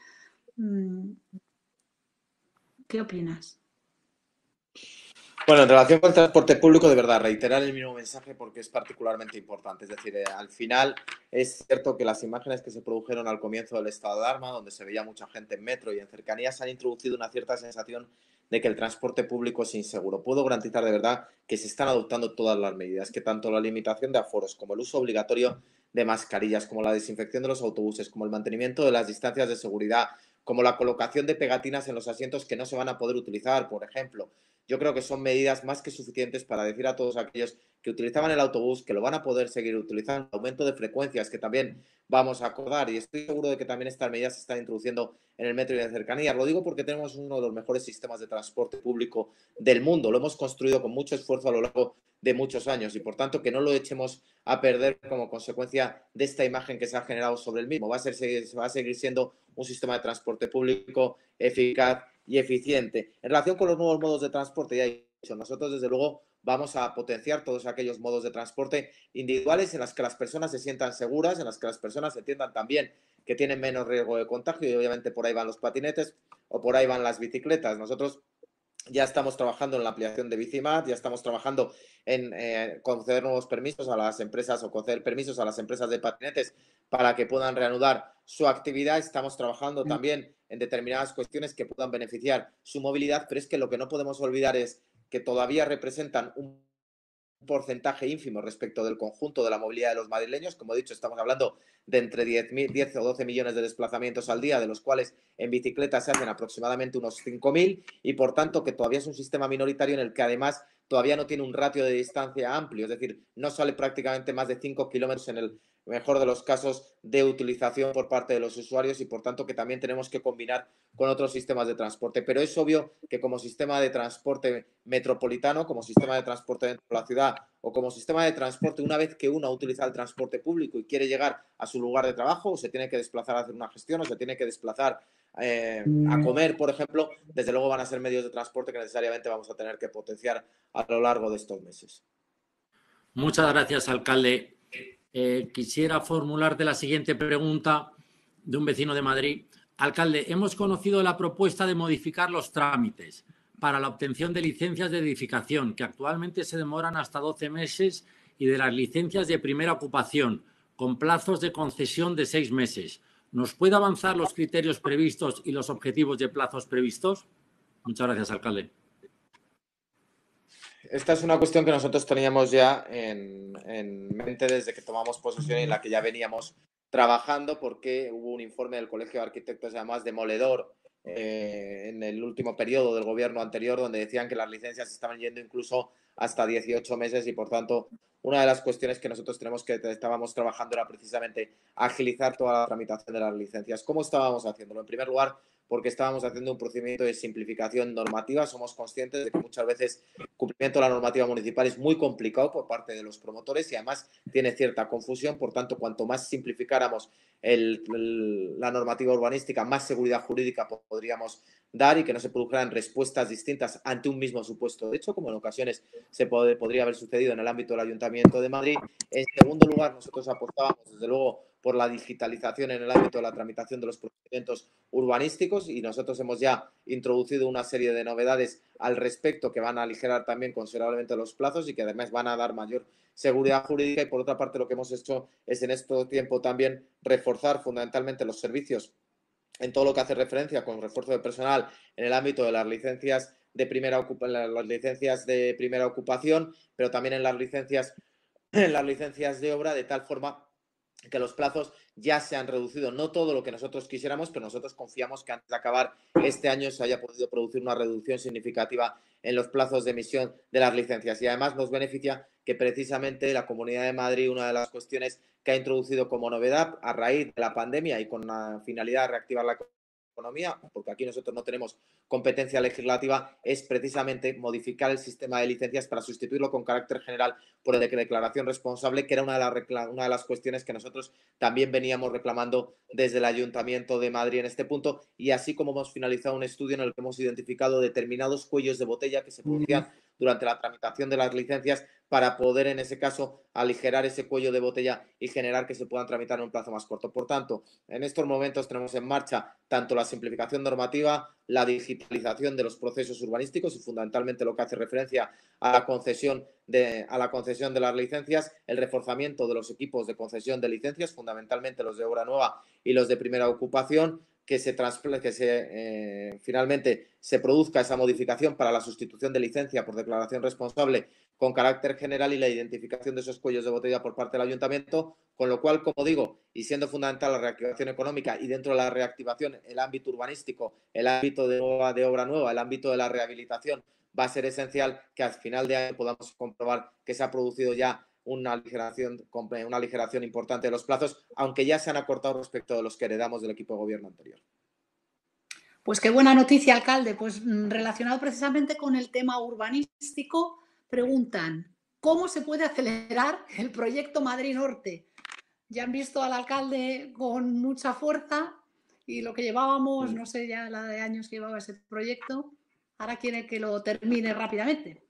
¿Qué opinas? Bueno, en relación con el transporte público, de verdad, reiterar el mismo mensaje porque es particularmente importante. Es decir, eh, al final es cierto que las imágenes que se produjeron al comienzo del estado de alarma, donde se veía mucha gente en metro y en cercanías, han introducido una cierta sensación de que el transporte público es inseguro. Puedo garantizar de verdad que se están adoptando todas las medidas, que tanto la limitación de aforos como el uso obligatorio de mascarillas, como la desinfección de los autobuses, como el mantenimiento de las distancias de seguridad, como la colocación de pegatinas en los asientos que no se van a poder utilizar, por ejemplo. yo creo que son medidas más que suficientes para decir a todos aquellos que utilizaban el autobús que lo van a poder seguir utilizando, aumento de frecuencias que también vamos a acordar, y estoy seguro de que también estas medidas se están introduciendo en el metro y de cercanías. Lo digo porque tenemos uno de los mejores sistemas de transporte público del mundo, lo hemos construido con mucho esfuerzo a lo largo de muchos años y por tanto que no lo echemos a perder como consecuencia de esta imagen que se ha generado sobre el mismo. Va a, ser, va a seguir siendo un sistema de transporte público eficaz y eficiente. En relación con los nuevos modos de transporte, ya he dicho, nosotros desde luego vamos a potenciar todos aquellos modos de transporte individuales en las que las personas se sientan seguras, en las que las personas entiendan también que tienen menos riesgo de contagio y obviamente por ahí van los patinetes o por ahí van las bicicletas. Nosotros ya estamos trabajando en la ampliación de Bicimat, ya estamos trabajando en eh, conceder nuevos permisos a las empresas o conceder permisos a las empresas de patinetes para que puedan reanudar su actividad. Estamos trabajando también en determinadas cuestiones que puedan beneficiar su movilidad, pero es que lo que no podemos olvidar es que todavía representan un porcentaje ínfimo respecto del conjunto de la movilidad de los madrileños. Como he dicho, estamos hablando de entre diez, diez o doce millones de desplazamientos al día, de los cuales en bicicleta se hacen aproximadamente unos cinco mil y, por tanto, que todavía es un sistema minoritario en el que, además, todavía no tiene un ratio de distancia amplio, es decir, no sale prácticamente más de cinco kilómetros en el mejor de los casos de utilización por parte de los usuarios y, por tanto, que también tenemos que combinar con otros sistemas de transporte. Pero es obvio que como sistema de transporte metropolitano, como sistema de transporte dentro de la ciudad o como sistema de transporte, una vez que uno utiliza el transporte público y quiere llegar a su lugar de trabajo o se tiene que desplazar a hacer una gestión o se tiene que desplazar eh, a comer, por ejemplo, desde luego van a ser medios de transporte que necesariamente vamos a tener que potenciar a lo largo de estos meses. Muchas gracias, alcalde. Eh, quisiera formularte la siguiente pregunta de un vecino de Madrid. Alcalde, hemos conocido la propuesta de modificar los trámites para la obtención de licencias de edificación, que actualmente se demoran hasta doce meses, y de las licencias de primera ocupación, con plazos de concesión de seis meses. ¿Nos puede avanzar los criterios previstos y los objetivos de plazos previstos? Muchas gracias, alcalde. Esta es una cuestión que nosotros teníamos ya en, en mente desde que tomamos posesión y en la que ya veníamos trabajando, porque hubo un informe del Colegio de Arquitectos, además demoledor, eh, en el último periodo del gobierno anterior, donde decían que las licencias estaban yendo incluso hasta dieciocho meses y, por tanto, una de las cuestiones que nosotros tenemos que estábamos trabajando era precisamente agilizar toda la tramitación de las licencias. ¿Cómo estábamos haciéndolo? En primer lugar, porque estábamos haciendo un procedimiento de simplificación normativa. Somos conscientes de que muchas veces el cumplimiento de la normativa municipal es muy complicado por parte de los promotores y además tiene cierta confusión. Por tanto, cuanto más simplificáramos el, el, la normativa urbanística, más seguridad jurídica podríamos dar y que no se produjeran respuestas distintas ante un mismo supuesto de hecho, como en ocasiones se puede, podría haber sucedido en el ámbito del Ayuntamiento de Madrid. En segundo lugar, nosotros apostábamos, desde luego, por la digitalización en el ámbito de la tramitación de los procedimientos urbanísticos y nosotros hemos ya introducido una serie de novedades al respecto que van a aligerar también considerablemente los plazos y que además van a dar mayor seguridad jurídica. Y por otra parte, lo que hemos hecho es en este tiempo también reforzar fundamentalmente los servicios en todo lo que hace referencia con refuerzo de personal en el ámbito de las licencias de primera las licencias de primera ocupación, pero también en las licencias en las licencias de obra, de tal forma que los plazos ya se han reducido. No todo lo que nosotros quisiéramos, pero nosotros confiamos que antes de acabar este año se haya podido producir una reducción significativa en los plazos de emisión de las licencias. Y además nos beneficia que precisamente la Comunidad de Madrid, una de las cuestiones que ha introducido como novedad a raíz de la pandemia y con la finalidad de reactivar la economía, porque aquí nosotros no tenemos competencia legislativa, es precisamente modificar el sistema de licencias para sustituirlo con carácter general por el de declaración responsable, que era una de, las, una de las cuestiones que nosotros también veníamos reclamando desde el Ayuntamiento de Madrid en este punto, y así como hemos finalizado un estudio en el que hemos identificado determinados cuellos de botella que se producían durante la tramitación de las licencias para poder, en ese caso, aligerar ese cuello de botella y generar que se puedan tramitar en un plazo más corto. Por tanto, en estos momentos tenemos en marcha tanto la simplificación normativa, la digitalización de los procesos urbanísticos y fundamentalmente lo que hace referencia a la concesión de, a la concesión de las licencias, el reforzamiento de los equipos de concesión de licencias, fundamentalmente los de obra nueva y los de primera ocupación, que se, que se eh, finalmente se produzca esa modificación para la sustitución de licencia por declaración responsable con carácter general y la identificación de esos cuellos de botella por parte del Ayuntamiento, con lo cual, como digo, y siendo fundamental la reactivación económica y dentro de la reactivación el ámbito urbanístico, el ámbito de, nueva, de obra nueva, el ámbito de la rehabilitación, va a ser esencial que al final de año podamos comprobar que se ha producido ya una aligeración, una aligeración importante de los plazos, aunque ya se han acortado respecto de los que heredamos del equipo de gobierno anterior. Pues qué buena noticia, alcalde. Pues relacionado precisamente con el tema urbanístico, preguntan, ¿cómo se puede acelerar el proyecto Madrid Norte? Ya han visto al alcalde con mucha fuerza y lo que llevábamos, no sé ya la de años que llevaba ese proyecto, ahora quiere que lo termine rápidamente.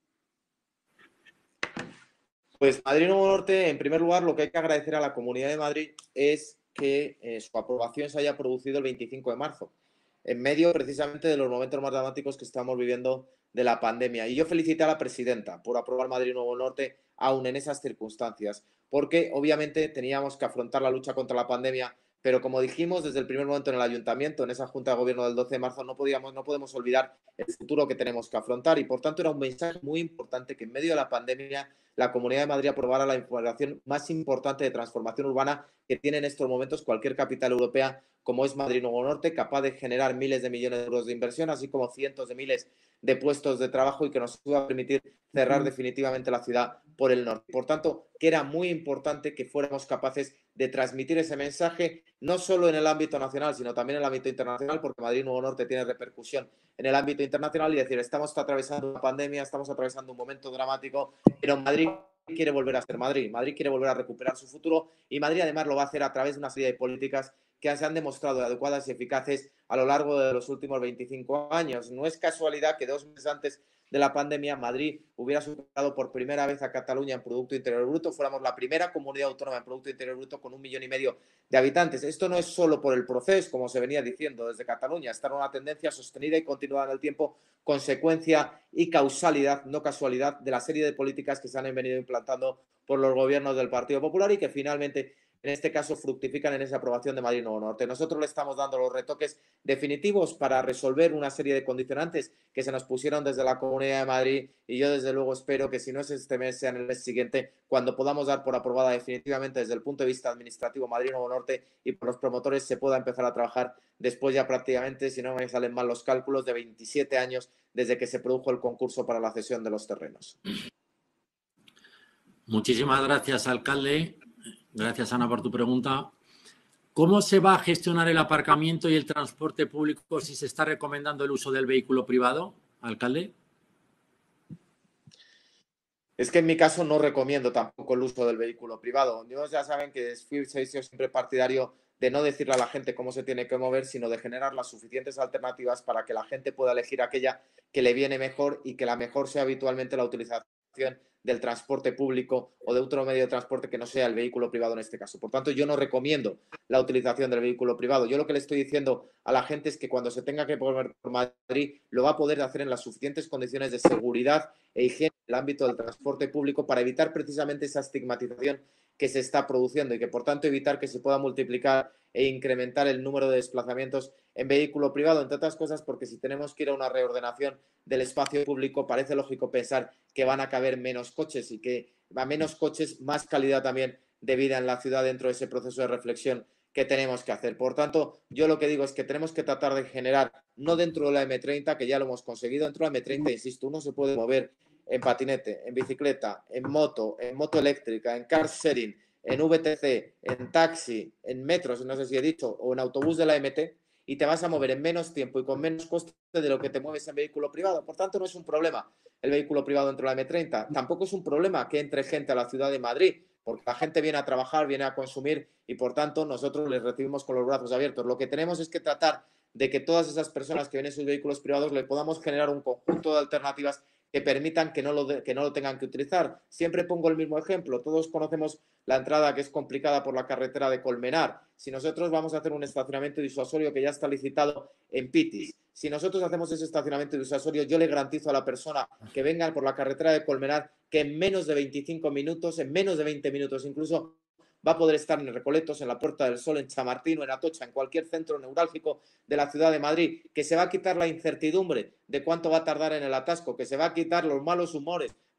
Pues Madrid Nuevo Norte, en primer lugar, lo que hay que agradecer a la Comunidad de Madrid es que eh, su aprobación se haya producido el veinticinco de marzo, en medio precisamente de los momentos más dramáticos que estamos viviendo de la pandemia. Y yo felicité a la presidenta por aprobar Madrid Nuevo Norte aún en esas circunstancias, porque obviamente teníamos que afrontar la lucha contra la pandemia, pero como dijimos desde el primer momento en el ayuntamiento, en esa Junta de Gobierno del doce de marzo, no, podíamos, no podemos olvidar el futuro que tenemos que afrontar y por tanto era un mensaje muy importante que en medio de la pandemia la Comunidad de Madrid aprobara la información más importante de transformación urbana que tiene en estos momentos cualquier capital europea, como es Madrid Nuevo Norte, capaz de generar miles de millones de euros de inversión, así como cientos de miles de puestos de trabajo y que nos va a permitir cerrar definitivamente la ciudad por el norte. Por tanto, que era muy importante que fuéramos capaces de transmitir ese mensaje, no solo en el ámbito nacional, sino también en el ámbito internacional, porque Madrid Nuevo Norte tiene repercusión en el ámbito internacional y decir, estamos atravesando una pandemia, estamos atravesando un momento dramático, pero Madrid quiere volver a ser Madrid, Madrid quiere volver a recuperar su futuro y Madrid además lo va a hacer a través de una serie de políticas que se han demostrado adecuadas y eficaces a lo largo de los últimos veinticinco años. No es casualidad que dos meses antes de la pandemia Madrid hubiera superado por primera vez a Cataluña en Producto Interior Bruto, fuéramos la primera comunidad autónoma en Producto Interior Bruto con un millón y medio de habitantes. Esto no es solo por el proceso, como se venía diciendo desde Cataluña, está en una tendencia sostenida y continuada en el tiempo, consecuencia y causalidad, no casualidad, de la serie de políticas que se han venido implantando por los gobiernos del Partido Popular y que finalmente en este caso fructifican en esa aprobación de Madrid Nuevo Norte. Nosotros le estamos dando los retoques definitivos para resolver una serie de condicionantes que se nos pusieron desde la Comunidad de Madrid y yo desde luego espero que si no es este mes sea en el mes siguiente cuando podamos dar por aprobada definitivamente desde el punto de vista administrativo Madrid Nuevo Norte y por los promotores se pueda empezar a trabajar después ya prácticamente, si no me salen mal los cálculos, de veintisiete años desde que se produjo el concurso para la cesión de los terrenos. Muchísimas gracias, alcalde. Gracias, Ana, por tu pregunta. ¿Cómo se va a gestionar el aparcamiento y el transporte público si se está recomendando el uso del vehículo privado, alcalde? Es que en mi caso no recomiendo tampoco el uso del vehículo privado. Dios ya saben que soy siempre partidario de no decirle a la gente cómo se tiene que mover, sino de generar las suficientes alternativas para que la gente pueda elegir aquella que le viene mejor y que la mejor sea habitualmente la utilización del transporte público o de otro medio de transporte que no sea el vehículo privado en este caso. Por tanto, yo no recomiendo la utilización del vehículo privado. Yo lo que le estoy diciendo a la gente es que cuando se tenga que mover por Madrid lo va a poder hacer en las suficientes condiciones de seguridad e higiene en el ámbito del transporte público para evitar precisamente esa estigmatización que se está produciendo y que, por tanto, evitar que se pueda multiplicar e incrementar el número de desplazamientos en vehículo privado, entre otras cosas porque si tenemos que ir a una reordenación del espacio público, parece lógico pensar que van a caber menos coches y que a menos coches, más calidad también de vida en la ciudad dentro de ese proceso de reflexión que tenemos que hacer. Por tanto, yo lo que digo es que tenemos que tratar de generar, no dentro de la eme treinta, que ya lo hemos conseguido, dentro de la eme treinta, insisto, uno se puede mover en patinete, en bicicleta, en moto, en moto eléctrica, en car sharing, en ve te ce, en taxi, en metros, no sé si he dicho, o en autobús de la eme te, y te vas a mover en menos tiempo y con menos coste de lo que te mueves en vehículo privado. Por tanto, no es un problema el vehículo privado dentro de la eme treinta. Tampoco es un problema que entre gente a la ciudad de Madrid, porque la gente viene a trabajar, viene a consumir y, por tanto, nosotros les recibimos con los brazos abiertos. Lo que tenemos es que tratar de que todas esas personas que vienen en sus vehículos privados le podamos generar un conjunto de alternativas que permitan que no, lo de, que no lo tengan que utilizar. Siempre pongo el mismo ejemplo. Todos conocemos la entrada que es complicada por la carretera de Colmenar. Si nosotros vamos a hacer un estacionamiento disuasorio que ya está licitado en Pitis, si nosotros hacemos ese estacionamiento disuasorio, yo le garantizo a la persona que venga por la carretera de Colmenar que en menos de veinticinco minutos, en menos de veinte minutos incluso, va a poder estar en Recoletos, en la Puerta del Sol, en Chamartín o en Atocha, en cualquier centro neurálgico de la ciudad de Madrid, que se va a quitar la incertidumbre de cuánto va a tardar en el atasco, que se va a quitar los malos humores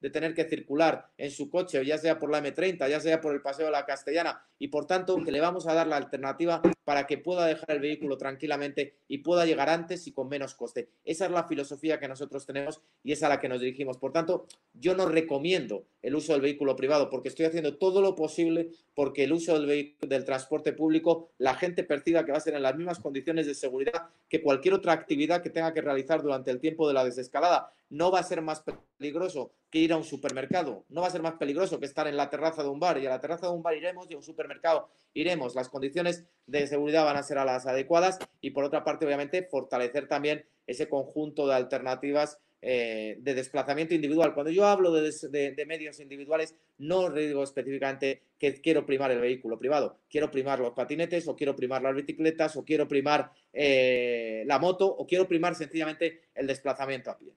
de tener que circular en su coche, ya sea por la eme treinta, ya sea por el Paseo de la Castellana, y por tanto que le vamos a dar la alternativa para que pueda dejar el vehículo tranquilamente y pueda llegar antes y con menos coste. Esa es la filosofía que nosotros tenemos y es a la que nos dirigimos. Por tanto, yo no recomiendo el uso del vehículo privado porque estoy haciendo todo lo posible porque el uso del, del transporte público, la gente perciba que va a ser en las mismas condiciones de seguridad que cualquier otra actividad que tenga que realizar durante el tiempo de la desescalada. No va a ser más peligroso que ir a un supermercado, no va a ser más peligroso que estar en la terraza de un bar, y a la terraza de un bar iremos y a un supermercado iremos. Las condiciones de seguridad van a ser a las adecuadas y, por otra parte, obviamente, fortalecer también ese conjunto de alternativas eh, de desplazamiento individual. Cuando yo hablo de, de, de medios individuales, no digo específicamente que quiero primar el vehículo privado, quiero primar los patinetes o quiero primar las bicicletas o quiero primar eh, la moto o quiero primar sencillamente el desplazamiento a pie.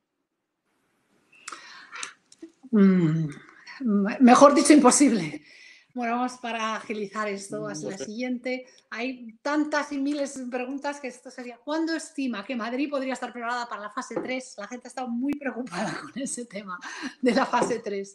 Mm, mejor dicho, imposible. Bueno, vamos para agilizar esto a la siguiente. Hay tantas y miles de preguntas que esto sería: ¿cuándo estima que Madrid podría estar preparada para la fase tres? La gente está muy preocupada con ese tema de la fase tres.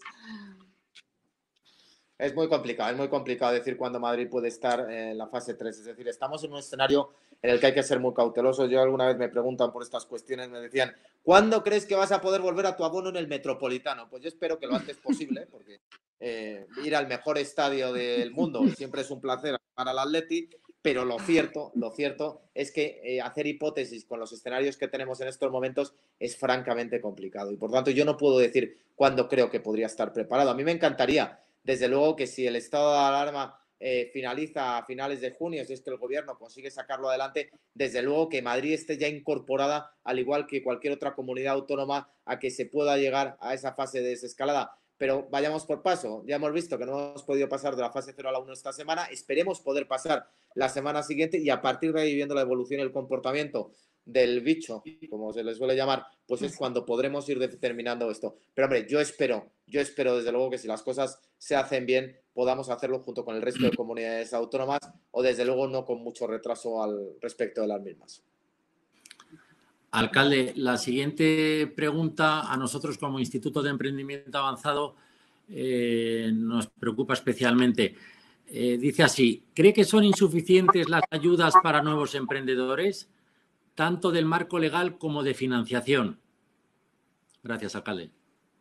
Es muy complicado, es muy complicado decir cuándo Madrid puede estar en la fase tres. Es decir, estamos en un escenario en el que hay que ser muy cautelosos. Yo alguna vez me preguntan por estas cuestiones, me decían, ¿cuándo crees que vas a poder volver a tu abono en el Metropolitano? Pues yo espero que lo antes posible, porque eh, ir al mejor estadio del mundo siempre es un placer para el Atleti, pero lo cierto, lo cierto es que eh, hacer hipótesis con los escenarios que tenemos en estos momentos es francamente complicado. Y por tanto yo no puedo decir cuándo creo que podría estar preparado. A mí me encantaría, desde luego, que si el estado de alarma eh, finaliza a finales de junio, si es que el gobierno consigue sacarlo adelante, desde luego que Madrid esté ya incorporada, al igual que cualquier otra comunidad autónoma, a que se pueda llegar a esa fase de desescalada. Pero vayamos por paso. Ya hemos visto que no hemos podido pasar de la fase cero a la uno esta semana. Esperemos poder pasar la semana siguiente y a partir de ahí, viendo la evolución y el comportamiento del bicho, como se le suele llamar, pues es cuando podremos ir determinando esto. Pero hombre, yo espero, yo espero desde luego que si las cosas se hacen bien, podamos hacerlo junto con el resto de comunidades autónomas o desde luego no con mucho retraso al respecto de las mismas. Alcalde, la siguiente pregunta a nosotros como Instituto de Emprendimiento Avanzado eh, nos preocupa especialmente. Eh, dice así: ¿cree que son insuficientes las ayudas para nuevos emprendedores, tanto del marco legal como de financiación? Gracias, alcalde.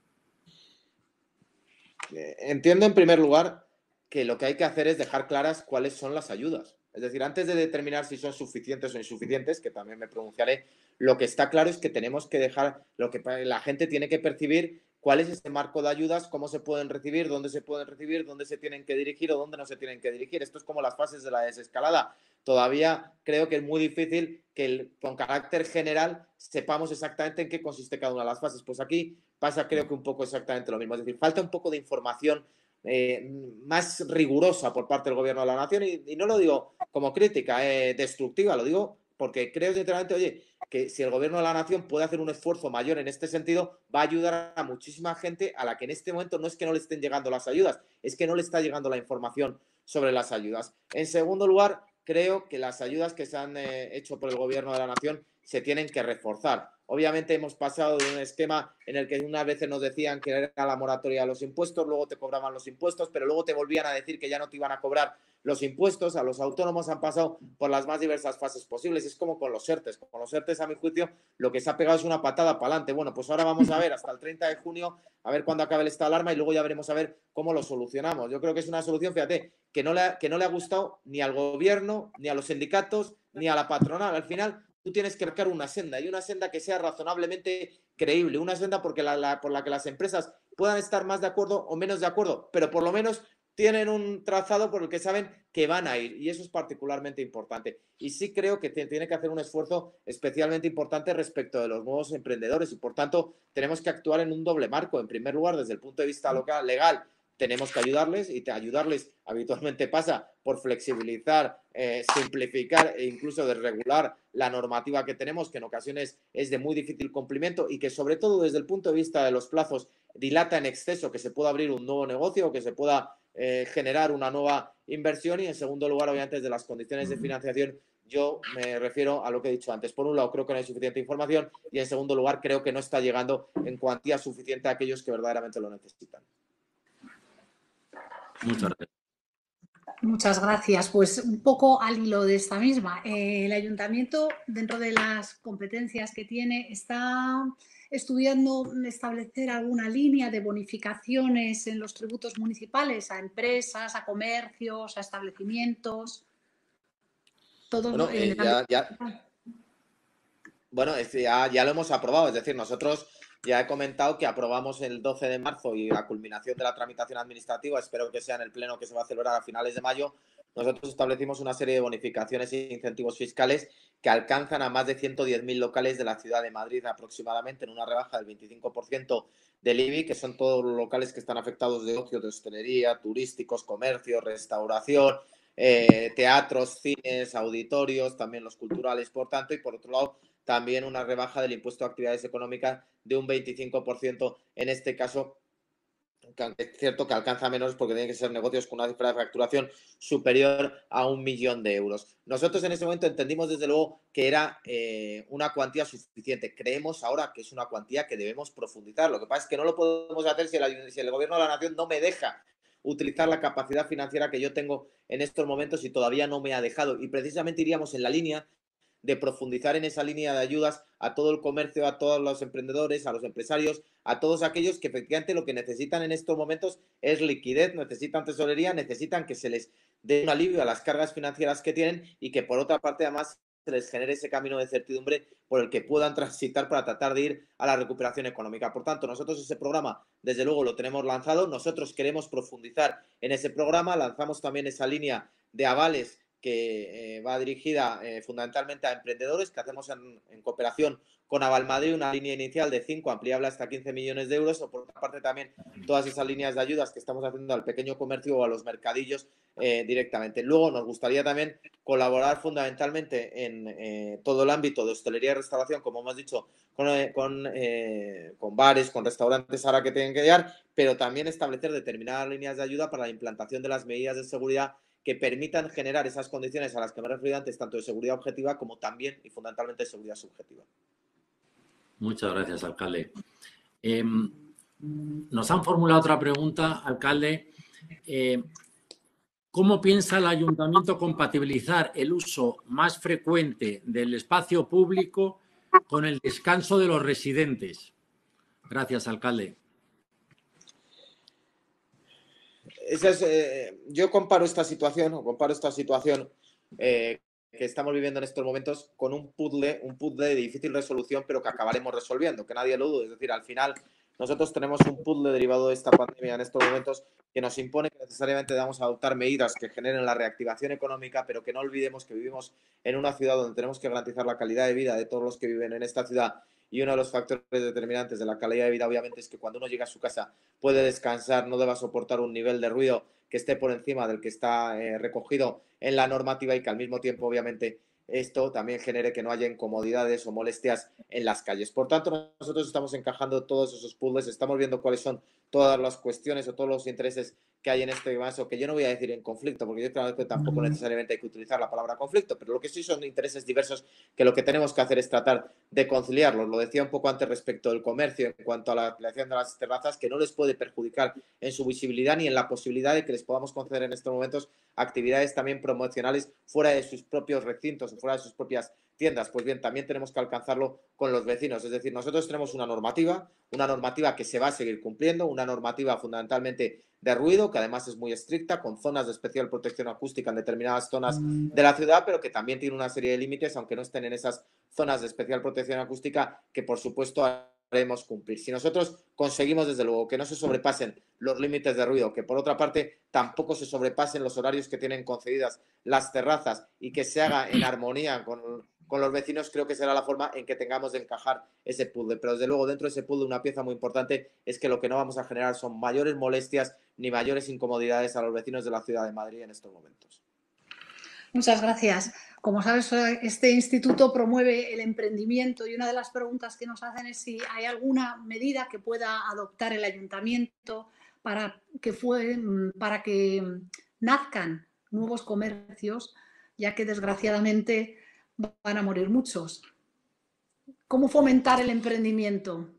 Entiendo, en primer lugar, que lo que hay que hacer es dejar claras cuáles son las ayudas. Es decir, antes de determinar si son suficientes o insuficientes, que también me pronunciaré, lo que está claro es que tenemos que dejar, lo que la gente tiene que percibir cuál es este marco de ayudas, cómo se pueden recibir, dónde se pueden recibir, dónde se tienen que dirigir o dónde no se tienen que dirigir. Esto es como las fases de la desescalada. Todavía creo que es muy difícil que el, con carácter general sepamos exactamente en qué consiste cada una de las fases. Pues aquí pasa creo que un poco exactamente lo mismo. Es decir, falta un poco de información eh, más rigurosa por parte del Gobierno de la Nación y, y no lo digo como crítica eh, destructiva, lo digo porque creo sinceramente, oye, que si el Gobierno de la Nación puede hacer un esfuerzo mayor en este sentido, va a ayudar a muchísima gente a la que en este momento no es que no le estén llegando las ayudas, es que no le está llegando la información sobre las ayudas. En segundo lugar, creo que las ayudas que se han eh, hecho por el Gobierno de la Nación se tienen que reforzar. Obviamente hemos pasado de un esquema en el que unas veces nos decían que era la moratoria de los impuestos, luego te cobraban los impuestos, pero luego te volvían a decir que ya no te iban a cobrar los impuestos. A los autónomos han pasado por las más diversas fases posibles. Es como con los ERTES. Con los ERTES, a mi juicio, lo que se ha pegado es una patada para adelante. Bueno, pues ahora vamos a ver hasta el treinta de junio, a ver cuándo acabe el estado de alarma y luego ya veremos a ver cómo lo solucionamos. Yo creo que es una solución, fíjate, que no le ha, que no le ha gustado ni al gobierno, ni a los sindicatos, ni a la patronal. Al final, tú tienes que marcar una senda y una senda que sea razonablemente creíble, una senda porque la, la, por la que las empresas puedan estar más de acuerdo o menos de acuerdo, pero por lo menos tienen un trazado por el que saben que van a ir y eso es particularmente importante. Y sí creo que tiene que hacer un esfuerzo especialmente importante respecto de los nuevos emprendedores y por tanto tenemos que actuar en un doble marco. En primer lugar, desde el punto de vista local, legal, tenemos que ayudarles y te, ayudarles habitualmente pasa por flexibilizar, eh, simplificar e incluso desregular la normativa que tenemos, que en ocasiones es de muy difícil cumplimiento y que sobre todo desde el punto de vista de los plazos dilata en exceso que se pueda abrir un nuevo negocio o que se pueda eh, generar una nueva inversión y en segundo lugar, obviamente, desde las condiciones de financiación yo me refiero a lo que he dicho antes. Por un lado, creo que no hay suficiente información y, en segundo lugar, creo que no está llegando en cuantía suficiente a aquellos que verdaderamente lo necesitan. Muchas gracias. Muchas gracias. Pues un poco al hilo de esta misma. Eh, el ayuntamiento, dentro de las competencias que tiene, está estudiando establecer alguna línea de bonificaciones en los tributos municipales a empresas, a comercios, a establecimientos. Todo Bueno, eh, ya, ya, bueno este, ya, ya lo hemos aprobado, es decir, nosotros ya he comentado que aprobamos el doce de marzo y la culminación de la tramitación administrativa, espero que sea en el pleno que se va a celebrar a finales de mayo, nosotros establecimos una serie de bonificaciones e incentivos fiscales que alcanzan a más de ciento diez mil locales de la ciudad de Madrid aproximadamente, en una rebaja del veinticinco por ciento del I B I, que son todos los locales que están afectados de ocio, de hostelería, turísticos, comercio, restauración, eh, teatros, cines, auditorios, también los culturales, por tanto, y por otro lado, también una rebaja del impuesto a actividades económicas de un veinticinco por ciento, en este caso, es cierto que alcanza menos porque tienen que ser negocios con una cifra de facturación superior a un millón de euros. Nosotros en ese momento entendimos desde luego que era eh, una cuantía suficiente. Creemos ahora que es una cuantía que debemos profundizar. Lo que pasa es que no lo podemos hacer si el, si el Gobierno de la Nación no me deja utilizar la capacidad financiera que yo tengo en estos momentos y todavía no me ha dejado. Y precisamente iríamos en la línea de profundizar en esa línea de ayudas a todo el comercio, a todos los emprendedores, a los empresarios, a todos aquellos que efectivamente lo que necesitan en estos momentos es liquidez, necesitan tesorería, necesitan que se les dé un alivio a las cargas financieras que tienen y que por otra parte además se les genere ese camino de certidumbre por el que puedan transitar para tratar de ir a la recuperación económica. Por tanto, nosotros ese programa, desde luego, lo tenemos lanzado. Nosotros queremos profundizar en ese programa. Lanzamos también esa línea de avales que eh, va dirigida eh, fundamentalmente a emprendedores, que hacemos en, en cooperación con Avalmadrid, una línea inicial de cinco, ampliable hasta quince millones de euros, o por otra parte también todas esas líneas de ayudas que estamos haciendo al pequeño comercio o a los mercadillos eh, directamente. Luego nos gustaría también colaborar fundamentalmente en eh, todo el ámbito de hostelería y restauración, como hemos dicho, con, eh, con, eh, con bares, con restaurantes ahora que tienen que llegar, pero también establecer determinadas líneas de ayuda para la implantación de las medidas de seguridad que permitan generar esas condiciones a las que me he referido antes, tanto de seguridad objetiva como también y fundamentalmente de seguridad subjetiva. Muchas gracias, alcalde. Eh, nos han formulado otra pregunta, alcalde. Eh, ¿Cómo piensa el ayuntamiento compatibilizar el uso más frecuente del espacio público con el descanso de los residentes? Gracias, alcalde. Esa es, eh, yo comparo esta situación, o comparo esta situación eh, que estamos viviendo en estos momentos con un puzzle, un puzzle de difícil resolución, pero que acabaremos resolviendo, que nadie lo dude. Es decir, al final nosotros tenemos un puzzle derivado de esta pandemia en estos momentos que nos impone que necesariamente debamos adoptar medidas que generen la reactivación económica, pero que no olvidemos que vivimos en una ciudad donde tenemos que garantizar la calidad de vida de todos los que viven en esta ciudad. Y uno de los factores determinantes de la calidad de vida, obviamente, es que cuando uno llega a su casa puede descansar, no deba soportar un nivel de ruido que esté por encima del que está eh, recogido en la normativa y que al mismo tiempo, obviamente, esto también genere que no haya incomodidades o molestias en las calles. Por tanto, nosotros estamos encajando todos esos puzzles, estamos viendo cuáles son todas las cuestiones o todos los intereses que hay en este caso, que yo no voy a decir en conflicto, porque yo creo que tampoco necesariamente hay que utilizar la palabra conflicto, pero lo que sí son intereses diversos que lo que tenemos que hacer es tratar de conciliarlos. Lo decía un poco antes respecto del comercio, en cuanto a la ampliación de las terrazas, que no les puede perjudicar en su visibilidad ni en la posibilidad de que les podamos conceder en estos momentos actividades también promocionales fuera de sus propios recintos o fuera de sus propias tiendas. Pues bien, también tenemos que alcanzarlo con los vecinos. Es decir, nosotros tenemos una normativa, una normativa que se va a seguir cumpliendo, una normativa fundamentalmente de ruido, que además es muy estricta, con zonas de especial protección acústica en determinadas zonas de la ciudad, pero que también tiene una serie de límites, aunque no estén en esas zonas de especial protección acústica, que por supuesto haremos cumplir. Si nosotros conseguimos, desde luego, que no se sobrepasen los límites de ruido, que por otra parte tampoco se sobrepasen los horarios que tienen concedidas las terrazas y que se haga en armonía con, con los vecinos, creo que será la forma en que tengamos de encajar ese puzzle. Pero desde luego, dentro de ese puzzle, una pieza muy importante es que lo que no vamos a generar son mayores molestias ni mayores incomodidades a los vecinos de la ciudad de Madrid en estos momentos. Muchas gracias. Como sabes, este instituto promueve el emprendimiento y una de las preguntas que nos hacen es si hay alguna medida que pueda adoptar el ayuntamiento para que, fue, para que nazcan nuevos comercios ya que desgraciadamente van a morir muchos. ¿Cómo fomentar el emprendimiento?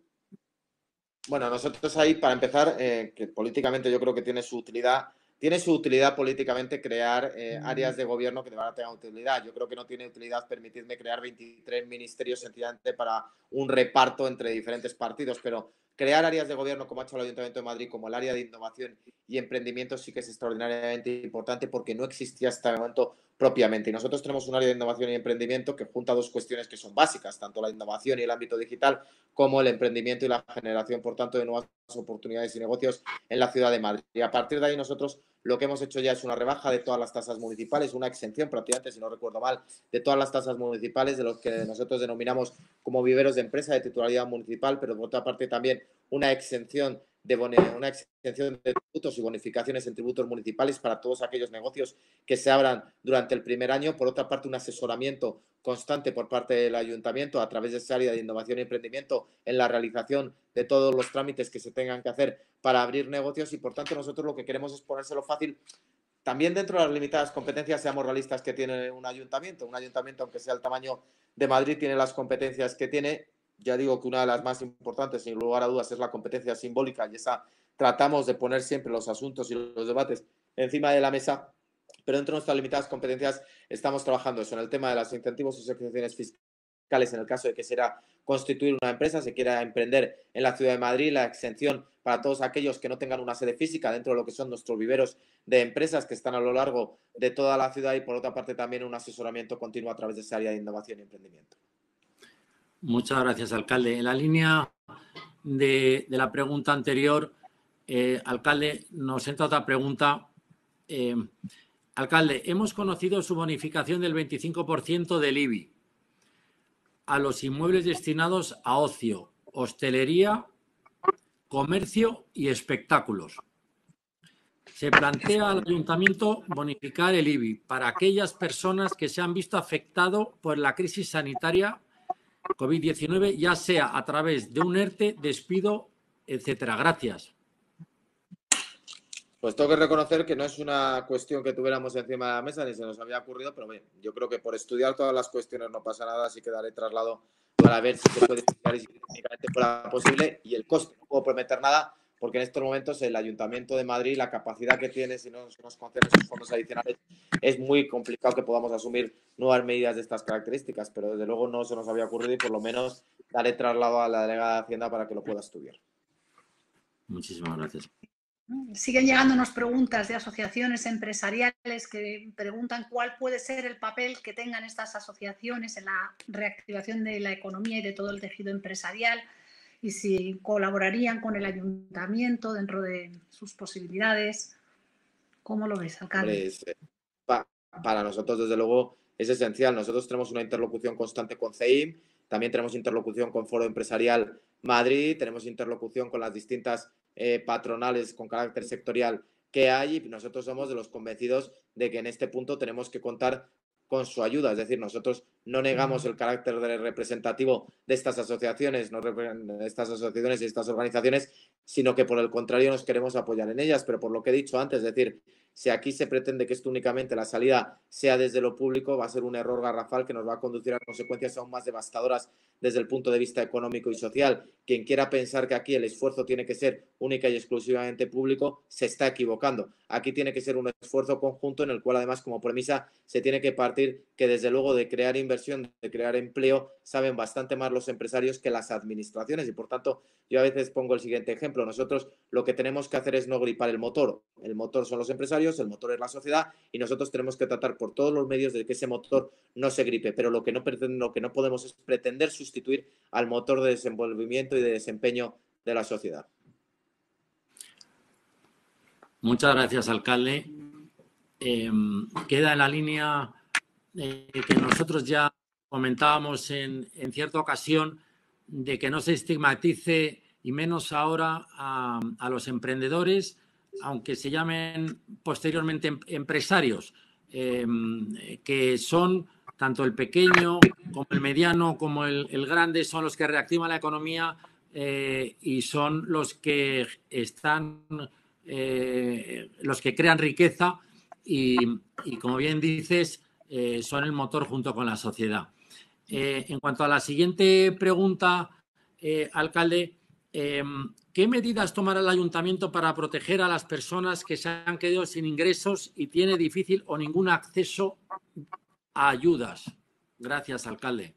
Bueno, nosotros ahí, para empezar, eh, que políticamente yo creo que tiene su utilidad, tiene su utilidad políticamente crear eh, áreas de gobierno que de verdad tengan utilidad. Yo creo que no tiene utilidad permitirme crear veintitrés ministerios sencillamente para un reparto entre diferentes partidos, pero crear áreas de gobierno como ha hecho el Ayuntamiento de Madrid, como el área de innovación y emprendimiento, sí que es extraordinariamente importante porque no existía hasta el momento propiamente. Y nosotros tenemos un área de innovación y emprendimiento que junta dos cuestiones que son básicas, tanto la innovación y el ámbito digital como el emprendimiento y la generación, por tanto, de nuevas oportunidades y negocios en la ciudad de Madrid. Y a partir de ahí nosotros lo que hemos hecho ya es una rebaja de todas las tasas municipales, una exención prácticamente, si no recuerdo mal, de todas las tasas municipales, de los que nosotros denominamos como viveros de empresa de titularidad municipal, pero por otra parte también una exención de una exención de tributos y bonificaciones en tributos municipales para todos aquellos negocios que se abran durante el primer año. Por otra parte, un asesoramiento constante por parte del ayuntamiento a través de esa área de innovación y emprendimiento en la realización de todos los trámites que se tengan que hacer para abrir negocios y, por tanto, nosotros lo que queremos es ponérselo fácil. También dentro de las limitadas competencias, seamos realistas, que tiene un ayuntamiento. Un ayuntamiento, aunque sea el tamaño de Madrid, tiene las competencias que tiene. Ya digo que una de las más importantes, sin lugar a dudas, es la competencia simbólica, y esa tratamos de poner siempre los asuntos y los debates encima de la mesa, pero dentro de nuestras limitadas competencias estamos trabajando eso, en el tema de los incentivos y exenciones fiscales, en el caso de que será constituir una empresa, se quiera emprender en la ciudad de Madrid, la exención para todos aquellos que no tengan una sede física dentro de lo que son nuestros viveros de empresas que están a lo largo de toda la ciudad, y por otra parte también un asesoramiento continuo a través de esa área de innovación y emprendimiento. Muchas gracias, alcalde. En la línea de, de la pregunta anterior, eh, alcalde, nos entra otra pregunta. Eh, alcalde, hemos conocido su bonificación del veinticinco por ciento del I B I a los inmuebles destinados a ocio, hostelería, comercio y espectáculos. Se plantea al ayuntamiento bonificar el I B I para aquellas personas que se han visto afectadas por la crisis sanitaria COVID diecinueve, ya sea a través de un ERTE, despido, etcétera. Gracias. Pues tengo que reconocer que no es una cuestión que tuviéramos encima de la mesa ni se nos había ocurrido, pero bien, yo creo que por estudiar todas las cuestiones no pasa nada, así que daré traslado para ver si se puede explicar y si técnicamente fuera posible, y el coste. No puedo prometer nada porque en estos momentos el Ayuntamiento de Madrid, la capacidad que tiene, si no nos conceden esos fondos adicionales, es muy complicado que podamos asumir nuevas medidas de estas características, pero desde luego no se nos había ocurrido y por lo menos daré traslado a la delegada de Hacienda para que lo pueda estudiar. Muchísimas gracias. Siguen llegándonos preguntas de asociaciones empresariales que preguntan cuál puede ser el papel que tengan estas asociaciones en la reactivación de la economía y de todo el tejido empresarial, y si colaborarían con el ayuntamiento dentro de sus posibilidades. ¿Cómo lo ves, alcalde? Es, pa, para nosotros, desde luego, es esencial. Nosotros tenemos una interlocución constante con C E I M, también tenemos interlocución con Foro Empresarial Madrid, tenemos interlocución con las distintas eh, patronales con carácter sectorial que hay, y nosotros somos de los convencidos de que en este punto tenemos que contar con su ayuda. Es decir, nosotros no negamos el carácter de representativo de estas asociaciones, no de estas asociaciones y estas organizaciones, sino que por el contrario nos queremos apoyar en ellas. Pero por lo que he dicho antes, es decir, si aquí se pretende que esto únicamente la salida sea desde lo público, va a ser un error garrafal que nos va a conducir a consecuencias aún más devastadoras desde el punto de vista económico y social. Quien quiera pensar que aquí el esfuerzo tiene que ser única y exclusivamente público, se está equivocando. Aquí tiene que ser un esfuerzo conjunto en el cual, además, como premisa, se tiene que partir que, desde luego, de crear inversión, de crear empleo, saben bastante más los empresarios que las administraciones. Y, por tanto, yo a veces pongo el siguiente ejemplo. Nosotros lo que tenemos que hacer es no gripar el motor. El motor son los empresarios, el motor es la sociedad, y nosotros tenemos que tratar por todos los medios de que ese motor no se gripe. Pero lo que no, lo que no podemos es pretender sustituir al motor de desenvolvimiento y de desempeño de la sociedad. Muchas gracias, alcalde. Eh, queda en la línea eh, que nosotros ya comentábamos en, en cierta ocasión, de que no se estigmatice, y menos ahora, a, a los emprendedores, aunque se llamen posteriormente em, empresarios, eh, que son tanto el pequeño como el mediano como el, el grande, son los que reactivan la economía eh, y son los que están, eh, los que crean riqueza y, y como bien dices, eh, son el motor junto con la sociedad. Eh, en cuanto a la siguiente pregunta, eh, alcalde, eh, ¿qué medidas tomará el ayuntamiento para proteger a las personas que se han quedado sin ingresos y tiene difícil o ningún acceso a ayudas? Gracias, alcalde.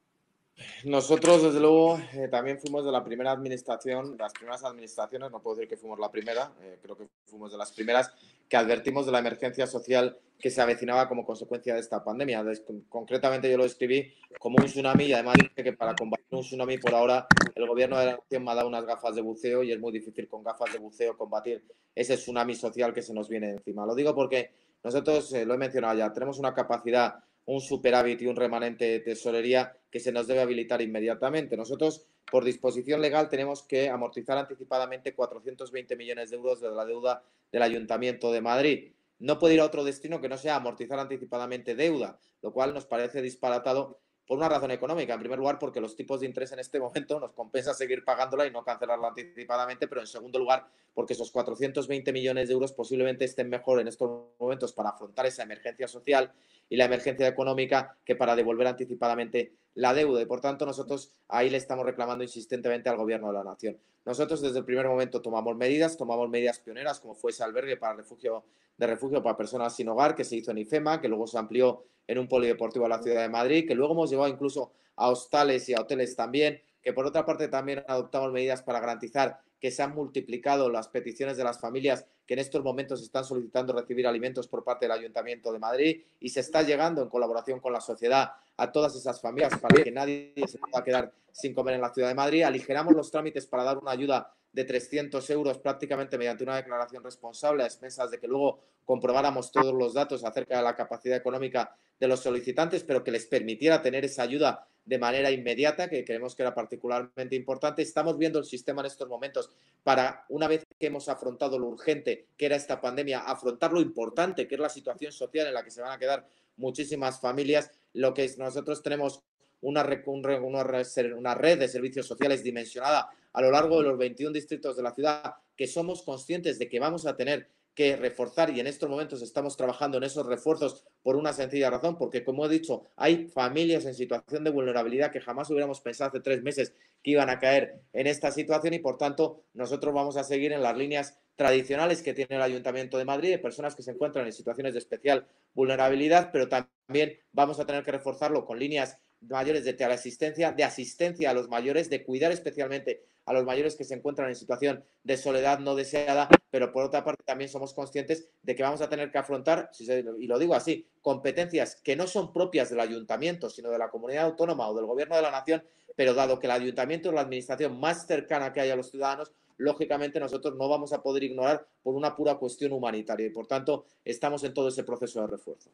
Nosotros, desde luego, eh, también fuimos de la primera administración, las primeras administraciones, no puedo decir que fuimos la primera, eh, creo que fuimos de las primeras, que advertimos de la emergencia social que se avecinaba como consecuencia de esta pandemia. Des concretamente yo lo describí como un tsunami y además dije que para combatir un tsunami por ahora el gobierno de la nación me ha dado unas gafas de buceo y es muy difícil con gafas de buceo combatir ese tsunami social que se nos viene encima. Lo digo porque nosotros, eh, lo he mencionado ya, tenemos una capacidad, un superávit y un remanente de tesorería que se nos debe habilitar inmediatamente. Nosotros, por disposición legal, tenemos que amortizar anticipadamente cuatrocientos veinte millones de euros de la deuda del Ayuntamiento de Madrid. No puede ir a otro destino que no sea amortizar anticipadamente deuda, lo cual nos parece disparatado por una razón económica. En primer lugar, porque los tipos de interés en este momento nos compensa seguir pagándola y no cancelarla anticipadamente, pero en segundo lugar, porque esos cuatrocientos veinte millones de euros posiblemente estén mejor en estos momentos para afrontar esa emergencia social y la emergencia económica que para devolver anticipadamente la deuda. Y por tanto, nosotros ahí le estamos reclamando insistentemente al Gobierno de la Nación. Nosotros desde el primer momento tomamos medidas, tomamos medidas pioneras, como fue ese albergue para refugio, de refugio para personas sin hogar, que se hizo en IFEMA, que luego se amplió en un polideportivo de la ciudad de Madrid, que luego hemos llevado incluso a hostales y a hoteles también, que por otra parte también adoptamos medidas para garantizar que se han multiplicado las peticiones de las familias que en estos momentos están solicitando recibir alimentos por parte del Ayuntamiento de Madrid y se está llegando en colaboración con la sociedad a todas esas familias para que nadie se pueda quedar sin comer en la ciudad de Madrid. Aligeramos los trámites para dar una ayuda de trescientos euros prácticamente mediante una declaración responsable a expensas de que luego comprobáramos todos los datos acerca de la capacidad económica de los solicitantes, pero que les permitiera tener esa ayuda de manera inmediata, que creemos que era particularmente importante. Estamos viendo el sistema en estos momentos para, una vez que hemos afrontado lo urgente, que era esta pandemia, afrontar lo importante, que es la situación social en la que se van a quedar muchísimas familias. Lo que es, nosotros tenemos una, una, una red de servicios sociales dimensionada a lo largo de los veintiún distritos de la ciudad, que somos conscientes de que vamos a tener que reforzar y en estos momentos estamos trabajando en esos refuerzos por una sencilla razón, porque como he dicho, hay familias en situación de vulnerabilidad que jamás hubiéramos pensado hace tres meses que iban a caer en esta situación y por tanto nosotros vamos a seguir en las líneas tradicionales que tiene el Ayuntamiento de Madrid, de personas que se encuentran en situaciones de especial vulnerabilidad, pero también vamos a tener que reforzarlo con líneas mayores de teleasistencia, de asistencia a los mayores, de cuidar especialmente a los mayores que se encuentran en situación de soledad no deseada, pero por otra parte también somos conscientes de que vamos a tener que afrontar, y lo digo así, competencias que no son propias del ayuntamiento, sino de la comunidad autónoma o del gobierno de la nación, pero dado que el ayuntamiento es la administración más cercana que hay a los ciudadanos, lógicamente nosotros no vamos a poder ignorar por una pura cuestión humanitaria y por tanto estamos en todo ese proceso de refuerzo.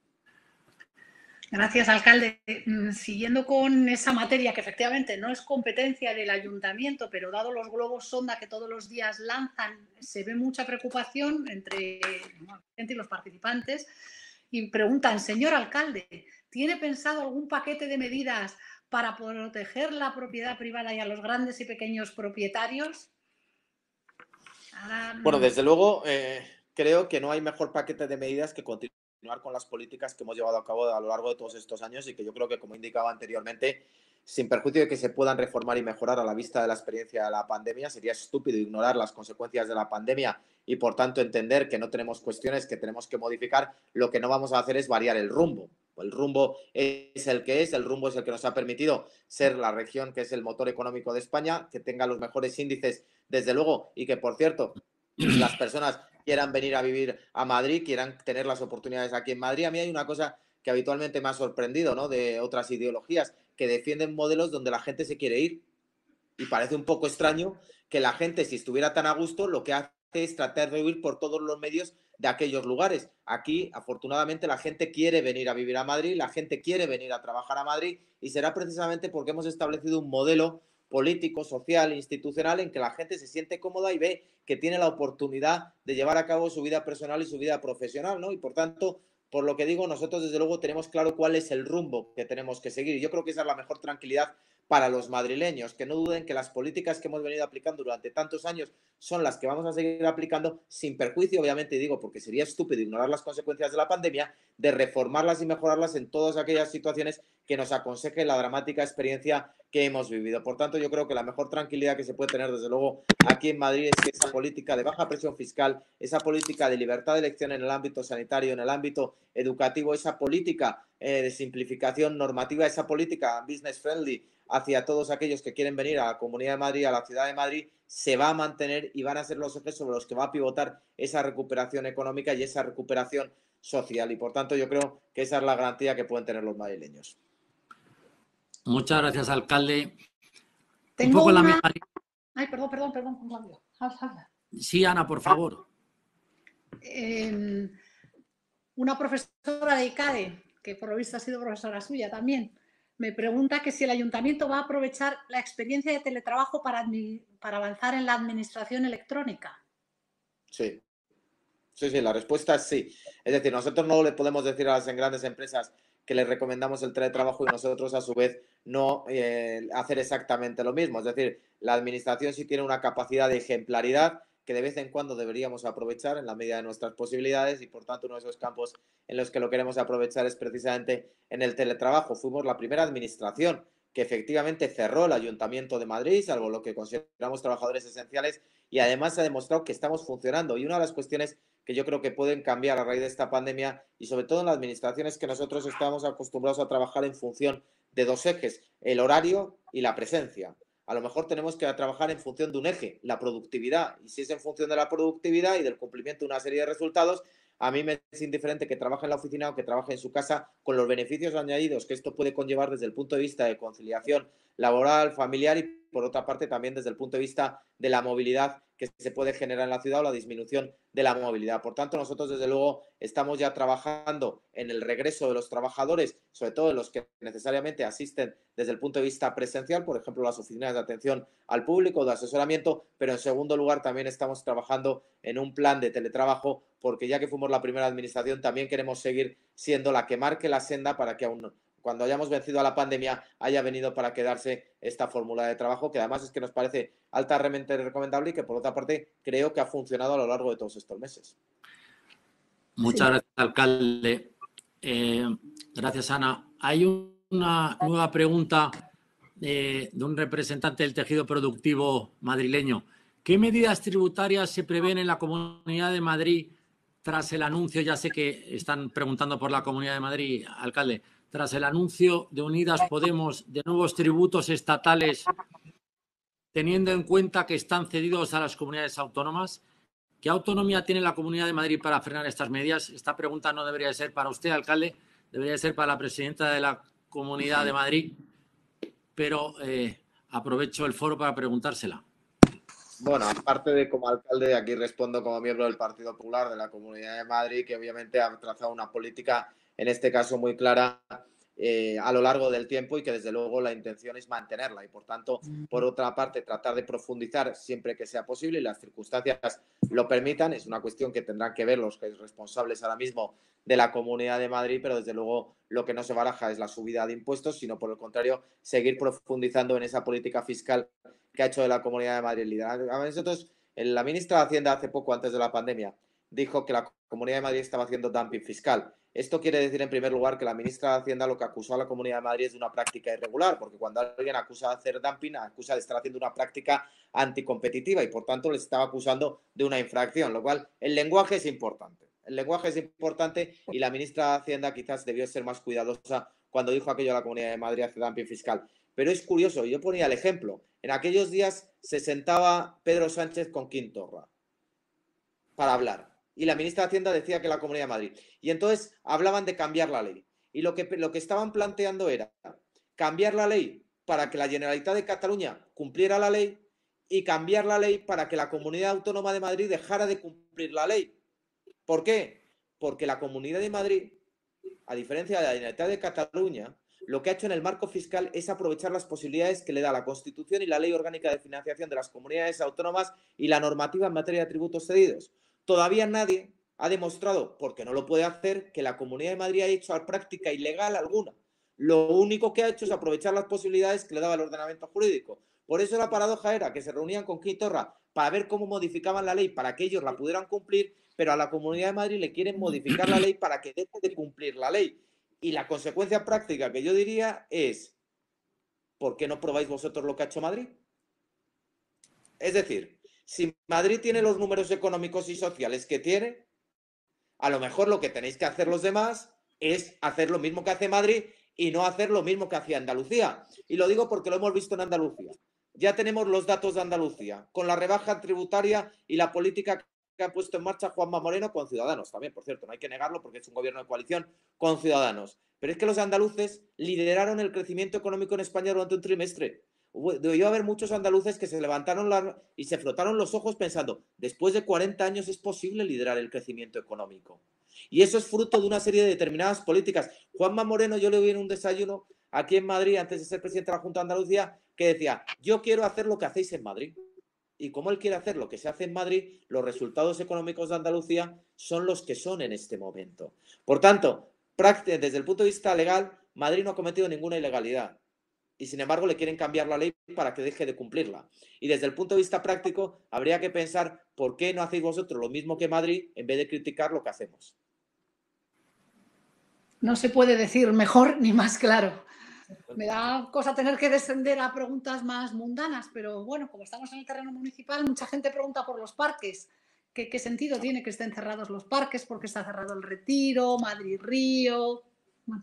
Gracias, alcalde. Siguiendo con esa materia que efectivamente no es competencia del ayuntamiento, pero dado los globos sonda que todos los días lanzan, se ve mucha preocupación entre la gente y los participantes y preguntan, señor alcalde, ¿tiene pensado algún paquete de medidas para proteger la propiedad privada y a los grandes y pequeños propietarios? Ahora... Bueno, desde luego, eh, creo que no hay mejor paquete de medidas que continuar con las políticas que hemos llevado a cabo a lo largo de todos estos años y que yo creo que, como indicaba anteriormente, sin perjuicio de que se puedan reformar y mejorar a la vista de la experiencia de la pandemia, sería estúpido ignorar las consecuencias de la pandemia y, por tanto, entender que no tenemos cuestiones que tenemos que modificar. Lo que no vamos a hacer es variar el rumbo. El rumbo es el que es, el rumbo es el que nos ha permitido ser la región que es el motor económico de España, que tenga los mejores índices, desde luego, y que, por cierto, las personas quieran venir a vivir a Madrid, quieran tener las oportunidades aquí en Madrid. A mí hay una cosa que habitualmente me ha sorprendido, ¿no?, de otras ideologías que defienden modelos donde la gente se quiere ir. Y parece un poco extraño que la gente, si estuviera tan a gusto, lo que hace es tratar de huir por todos los medios de aquellos lugares. Aquí, afortunadamente, la gente quiere venir a vivir a Madrid, la gente quiere venir a trabajar a Madrid y será precisamente porque hemos establecido un modelo político, social, institucional, en que la gente se siente cómoda y ve que tiene la oportunidad de llevar a cabo su vida personal y su vida profesional, ¿no? Y por tanto, por lo que digo, nosotros desde luego tenemos claro cuál es el rumbo que tenemos que seguir. Y yo creo que esa es la mejor tranquilidad para los madrileños, que no duden que las políticas que hemos venido aplicando durante tantos años son las que vamos a seguir aplicando, sin perjuicio, obviamente, digo, porque sería estúpido ignorar las consecuencias de la pandemia, de reformarlas y mejorarlas en todas aquellas situaciones que nos aconseje la dramática experiencia que hemos vivido. Por tanto, yo creo que la mejor tranquilidad que se puede tener, desde luego, aquí en Madrid es que esa política de baja presión fiscal, esa política de libertad de elección en el ámbito sanitario, en el ámbito educativo, esa política eh, de simplificación normativa, esa política business friendly hacia todos aquellos que quieren venir a la Comunidad de Madrid, a la Ciudad de Madrid, se va a mantener y van a ser los ejes sobre los que va a pivotar esa recuperación económica y esa recuperación social. Y, por tanto, yo creo que esa es la garantía que pueden tener los madrileños. Muchas gracias, alcalde. Tengo un poco una... la misma... Ay, perdón, perdón, perdón. Habla, habla. Sí, Ana, por favor. Eh, una profesora de ICADE, que por lo visto ha sido profesora suya también, me pregunta que si el ayuntamiento va a aprovechar la experiencia de teletrabajo para, para avanzar en la administración electrónica. Sí. Sí, sí, la respuesta es sí. Es decir, nosotros no le podemos decir a las grandes empresas que les recomendamos el teletrabajo y nosotros, a su vez, no eh, hacer exactamente lo mismo. Es decir, la administración sí tiene una capacidad de ejemplaridad que de vez en cuando deberíamos aprovechar en la medida de nuestras posibilidades y, por tanto, uno de esos campos en los que lo queremos aprovechar es precisamente en el teletrabajo. Fuimos la primera administración que efectivamente cerró el Ayuntamiento de Madrid, salvo lo que consideramos trabajadores esenciales, y además se ha demostrado que estamos funcionando. Y una de las cuestiones que yo creo que pueden cambiar a raíz de esta pandemia, y sobre todo en las administraciones, que nosotros estamos acostumbrados a trabajar en función de dos ejes, el horario y la presencia. A lo mejor tenemos que trabajar en función de un eje, la productividad, y si es en función de la productividad y del cumplimiento de una serie de resultados, a mí me es indiferente que trabaje en la oficina o que trabaje en su casa, con los beneficios añadidos que esto puede conllevar desde el punto de vista de conciliación laboral, familiar y, por otra parte, también desde el punto de vista de la movilidad que se puede generar en la ciudad o la disminución de la movilidad. Por tanto, nosotros, desde luego, estamos ya trabajando en el regreso de los trabajadores, sobre todo de los que necesariamente asisten desde el punto de vista presencial, por ejemplo, las oficinas de atención al público, de asesoramiento, pero en segundo lugar también estamos trabajando en un plan de teletrabajo, porque ya que fuimos la primera administración, también queremos seguir siendo la que marque la senda para que aún cuando hayamos vencido a la pandemia haya venido para quedarse esta fórmula de trabajo, que además es que nos parece altamente recomendable y que, por otra parte, creo que ha funcionado a lo largo de todos estos meses. Muchas sí. gracias, alcalde. Eh, gracias, Ana. Hay una nueva pregunta eh, de un representante del tejido productivo madrileño. ¿Qué medidas tributarias se prevén en la Comunidad de Madrid tras el anuncio? Ya sé que están preguntando por la Comunidad de Madrid, alcalde. Tras el anuncio de Unidas Podemos de nuevos tributos estatales, teniendo en cuenta que están cedidos a las comunidades autónomas, ¿qué autonomía tiene la Comunidad de Madrid para frenar estas medidas? Esta pregunta no debería ser para usted, alcalde, debería ser para la presidenta de la Comunidad de Madrid, pero eh, aprovecho el foro para preguntársela. Bueno, aparte de como alcalde, aquí respondo como miembro del Partido Popular de la Comunidad de Madrid, que obviamente ha trazado una política, en este caso muy clara, eh, a lo largo del tiempo y que desde luego la intención es mantenerla y, por tanto, por otra parte, tratar de profundizar siempre que sea posible y las circunstancias lo permitan. Es una cuestión que tendrán que ver los responsables ahora mismo de la Comunidad de Madrid, pero desde luego lo que no se baraja es la subida de impuestos, sino por el contrario, seguir profundizando en esa política fiscal que ha hecho de la Comunidad de Madrid liderazgo. A nosotros, la ministra de Hacienda hace poco, antes de la pandemia, dijo que la Comunidad de Madrid estaba haciendo dumping fiscal. Esto quiere decir, en primer lugar, que la ministra de Hacienda lo que acusó a la Comunidad de Madrid es de una práctica irregular, porque cuando alguien acusa de hacer dumping, acusa de estar haciendo una práctica anticompetitiva y, por tanto, les estaba acusando de una infracción, lo cual el lenguaje es importante. El lenguaje es importante y la ministra de Hacienda quizás debió ser más cuidadosa cuando dijo aquello a la Comunidad de Madrid hace dumping fiscal. Pero es curioso, yo ponía el ejemplo. En aquellos días se sentaba Pedro Sánchez con Quim Torra para hablar. Y la ministra de Hacienda decía que la Comunidad de Madrid. Y entonces hablaban de cambiar la ley. Y lo que, lo que estaban planteando era cambiar la ley para que la Generalitat de Cataluña cumpliera la ley y cambiar la ley para que la Comunidad Autónoma de Madrid dejara de cumplir la ley. ¿Por qué? Porque la Comunidad de Madrid, a diferencia de la Generalitat de Cataluña, lo que ha hecho en el marco fiscal es aprovechar las posibilidades que le da la Constitución y la Ley Orgánica de Financiación de las Comunidades Autónomas y la normativa en materia de tributos cedidos. Todavía nadie ha demostrado, porque no lo puede hacer, que la Comunidad de Madrid ha hecho práctica ilegal alguna. Lo único que ha hecho es aprovechar las posibilidades que le daba el ordenamiento jurídico. Por eso la paradoja era que se reunían con Quim Torra para ver cómo modificaban la ley para que ellos la pudieran cumplir, pero a la Comunidad de Madrid le quieren modificar la ley para que deje de cumplir la ley. Y la consecuencia práctica que yo diría es, ¿por qué no probáis vosotros lo que ha hecho Madrid? Es decir, si Madrid tiene los números económicos y sociales que tiene, a lo mejor lo que tenéis que hacer los demás es hacer lo mismo que hace Madrid y no hacer lo mismo que hacía Andalucía. Y lo digo porque lo hemos visto en Andalucía. Ya tenemos los datos de Andalucía, con la rebaja tributaria y la política que ha puesto en marcha Juanma Moreno con Ciudadanos. También, por cierto, no hay que negarlo porque es un gobierno de coalición con Ciudadanos. Pero es que los andaluces lideraron el crecimiento económico en España durante un trimestre. Debió haber muchos andaluces que se levantaron la, y se frotaron los ojos pensando, después de cuarenta años es posible liderar el crecimiento económico. Y eso es fruto de una serie de determinadas políticas. Juanma Moreno, yo le vi en un desayuno aquí en Madrid, antes de ser presidente de la Junta de Andalucía, que decía, yo quiero hacer lo que hacéis en Madrid. Y como él quiere hacer lo que se hace en Madrid, los resultados económicos de Andalucía son los que son en este momento. Por tanto, desde el punto de vista legal, Madrid no ha cometido ninguna ilegalidad. Y sin embargo le quieren cambiar la ley para que deje de cumplirla. Y desde el punto de vista práctico, habría que pensar por qué no hacéis vosotros lo mismo que Madrid en vez de criticar lo que hacemos. No se puede decir mejor ni más claro. Me da cosa tener que descender a preguntas más mundanas, pero bueno, como estamos en el terreno municipal, mucha gente pregunta por los parques. ¿Qué, qué sentido tiene que estén cerrados los parques? ¿Por qué está cerrado el Retiro, Madrid-Río? Bueno.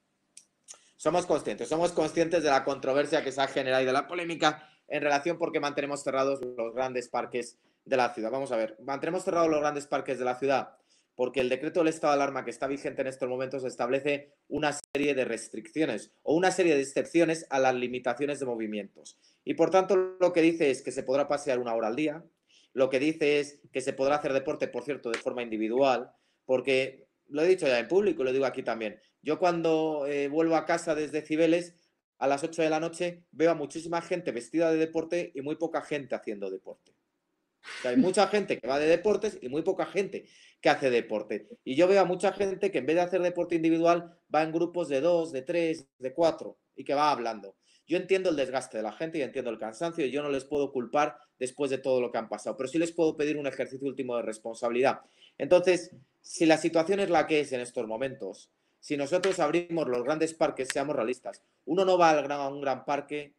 Somos conscientes, somos conscientes de la controversia que se ha generado y de la polémica en relación por qué mantenemos cerrados los grandes parques de la ciudad. Vamos a ver, mantenemos cerrados los grandes parques de la ciudad porque el decreto del estado de alarma que está vigente en estos momentos establece una serie de restricciones o una serie de excepciones a las limitaciones de movimientos. Y por tanto lo que dice es que se podrá pasear una hora al día, lo que dice es que se podrá hacer deporte, por cierto, de forma individual, porque lo he dicho ya en público y lo digo aquí también. Yo cuando eh, vuelvo a casa desde Cibeles, a las ocho de la noche, veo a muchísima gente vestida de deporte y muy poca gente haciendo deporte. O sea, hay mucha gente que va de deportes y muy poca gente que hace deporte. Y yo veo a mucha gente que en vez de hacer deporte individual va en grupos de dos, de tres, de cuatro y que va hablando. Yo entiendo el desgaste de la gente y entiendo el cansancio y yo no les puedo culpar después de todo lo que han pasado, pero sí les puedo pedir un ejercicio último de responsabilidad. Entonces, si la situación es la que es en estos momentos, si nosotros abrimos los grandes parques, seamos realistas, uno no va al gran, a un gran parque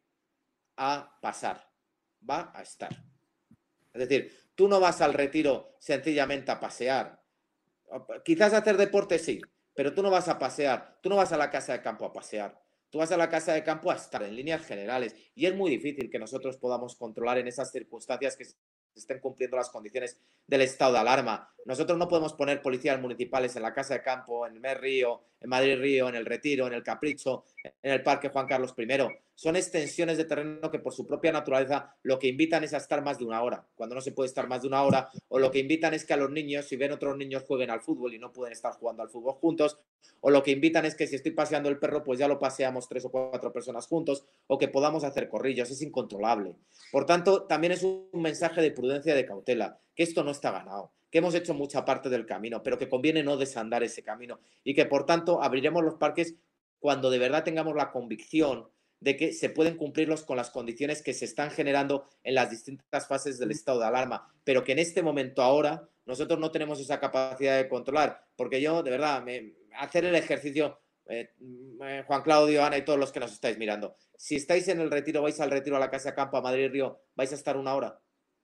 a pasar, va a estar. Es decir, tú no vas al Retiro sencillamente a pasear. Quizás a hacer deporte sí, pero tú no vas a pasear, tú no vas a la casa de campo a pasear. Tú vas a la casa de campo a estar en líneas generales y es muy difícil que nosotros podamos controlar en esas circunstancias que se estén cumpliendo las condiciones del estado de alarma. Nosotros no podemos poner policías municipales en la casa de campo, en el Mer Río, en Madrid Río, en el Retiro, en el Capricho, en el Parque Juan Carlos primero. Son extensiones de terreno que por su propia naturaleza lo que invitan es a estar más de una hora, cuando no se puede estar más de una hora, o lo que invitan es que a los niños, si ven otros niños jueguen al fútbol y no pueden estar jugando al fútbol juntos, o lo que invitan es que si estoy paseando el perro, pues ya lo paseamos tres o cuatro personas juntos, o que podamos hacer corrillos, es incontrolable. Por tanto, también es un mensaje de prudencia y de cautela, que esto no está ganado, que hemos hecho mucha parte del camino, pero que conviene no desandar ese camino y que, por tanto, abriremos los parques cuando de verdad tengamos la convicción de que se pueden cumplirlos con las condiciones que se están generando en las distintas fases del estado de alarma, pero que en este momento ahora nosotros no tenemos esa capacidad de controlar, porque yo, de verdad, me, hacer el ejercicio, eh, eh, Juan Claudio, Ana y todos los que nos estáis mirando, si estáis en el Retiro, vais al Retiro a la Casa de Campo, a Madrid Río, ¿vais a estar una hora?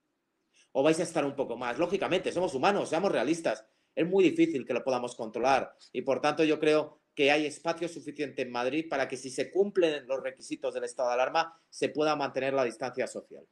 ¿O vais a estar un poco más? Lógicamente, somos humanos, seamos realistas, es muy difícil que lo podamos controlar y por tanto yo creo que hay espacio suficiente en Madrid para que si se cumplen los requisitos del estado de alarma se pueda mantener la distancia social.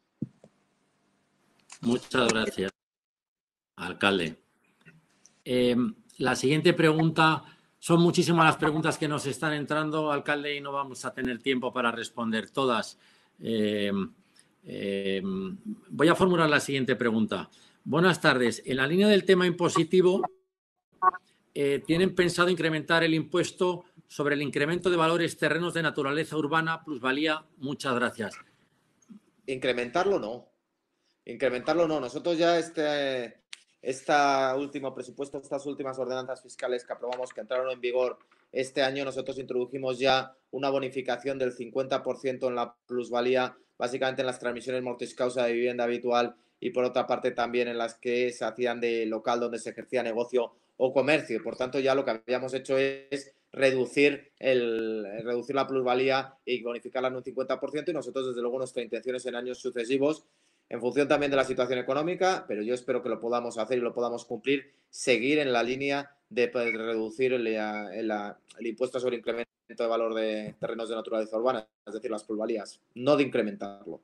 Muchas gracias, alcalde. Eh, la siguiente pregunta, son muchísimas las preguntas que nos están entrando, alcalde, y no vamos a tener tiempo para responder todas. Eh, eh, voy a formular la siguiente pregunta. Buenas tardes. En la línea del tema impositivo, Eh, ¿tienen pensado incrementar el impuesto sobre el incremento de valores terrenos de naturaleza urbana, plusvalía? Muchas gracias. Incrementarlo no. Incrementarlo no. Nosotros ya este, este último presupuesto, estas últimas ordenanzas fiscales que aprobamos, que entraron en vigor este año, nosotros introdujimos ya una bonificación del cincuenta por ciento en la plusvalía, básicamente en las transmisiones mortis causa de vivienda habitual y por otra parte también en las que se hacían de local donde se ejercía negocio o comercio. Por tanto, ya lo que habíamos hecho es reducir, el, reducir la plusvalía y bonificarla en un cincuenta por ciento y nosotros, desde luego, nuestra intención es en años sucesivos, en función también de la situación económica, pero yo espero que lo podamos hacer y lo podamos cumplir, seguir en la línea de poder reducir el, el, el impuesto sobre incremento de valor de terrenos de naturaleza urbana, es decir, las plusvalías, no de incrementarlo.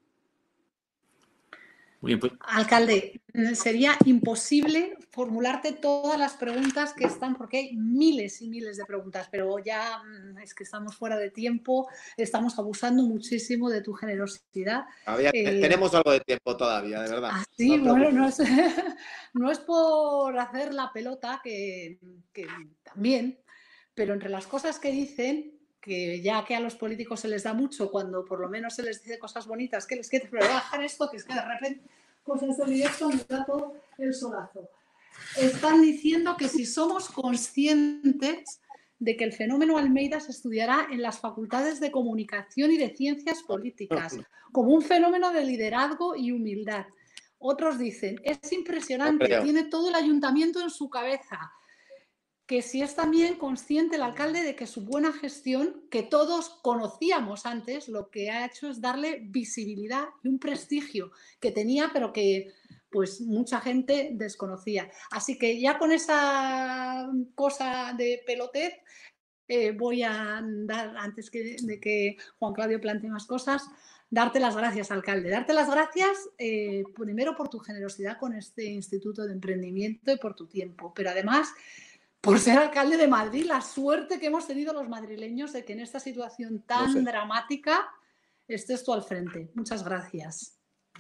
Muy bien, pues. Alcalde, sería imposible formularte todas las preguntas que están, porque hay miles y miles de preguntas, pero ya es que estamos fuera de tiempo, estamos abusando muchísimo de tu generosidad. Todavía, eh, tenemos algo de tiempo todavía, de verdad. Ah, sí, no bueno, no es, no es por hacer la pelota, que, que también, pero entre las cosas que dicen, que ya que a los políticos se les da mucho cuando por lo menos se les dice cosas bonitas, que les quiere, pero voy a dejar esto, que es que de repente cosas de directo me da todo el solazo. Están diciendo que si somos conscientes de que el fenómeno Almeida se estudiará en las facultades de comunicación y de ciencias políticas, como un fenómeno de liderazgo y humildad. Otros dicen, es impresionante, tiene todo el ayuntamiento en su cabeza. Que si es también consciente el alcalde de que su buena gestión, que todos conocíamos antes, lo que ha hecho es darle visibilidad y un prestigio que tenía, pero que pues mucha gente desconocía. Así que ya con esa cosa de pelotez eh, voy a dar, antes que, de que Juan Claudio plantee más cosas, darte las gracias, alcalde. Darte las gracias eh, primero por tu generosidad con este Instituto de Emprendimiento y por tu tiempo, pero además por ser alcalde de Madrid, la suerte que hemos tenido los madrileños de que en esta situación tan no sé. dramática estés tú al frente. Muchas gracias.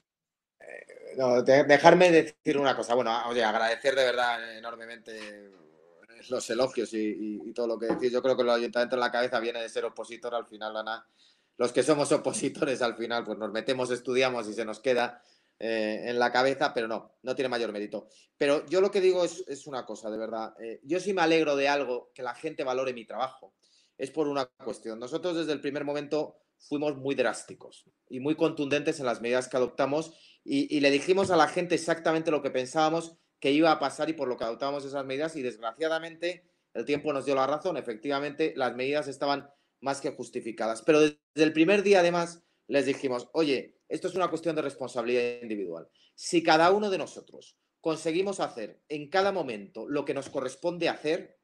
Eh, no, de, dejarme decir una cosa. Bueno, oye, agradecer de verdad enormemente los elogios y, y, y todo lo que decís. Yo creo que el ayuntamiento en la cabeza viene de ser opositor. Al final, Ana, los que somos opositores al final pues nos metemos, estudiamos y se nos queda Eh, en la cabeza, pero no, no tiene mayor mérito. Pero yo lo que digo es, es una cosa, de verdad. Eh, yo sí me alegro de algo, que la gente valore mi trabajo. Es por una cuestión. Nosotros desde el primer momento fuimos muy drásticos y muy contundentes en las medidas que adoptamos y, y le dijimos a la gente exactamente lo que pensábamos que iba a pasar y por lo que adoptábamos esas medidas y desgraciadamente el tiempo nos dio la razón. Efectivamente, las medidas estaban más que justificadas. Pero desde el primer día, además, les dijimos, oye, esto es una cuestión de responsabilidad individual. Si cada uno de nosotros conseguimos hacer en cada momento lo que nos corresponde hacer,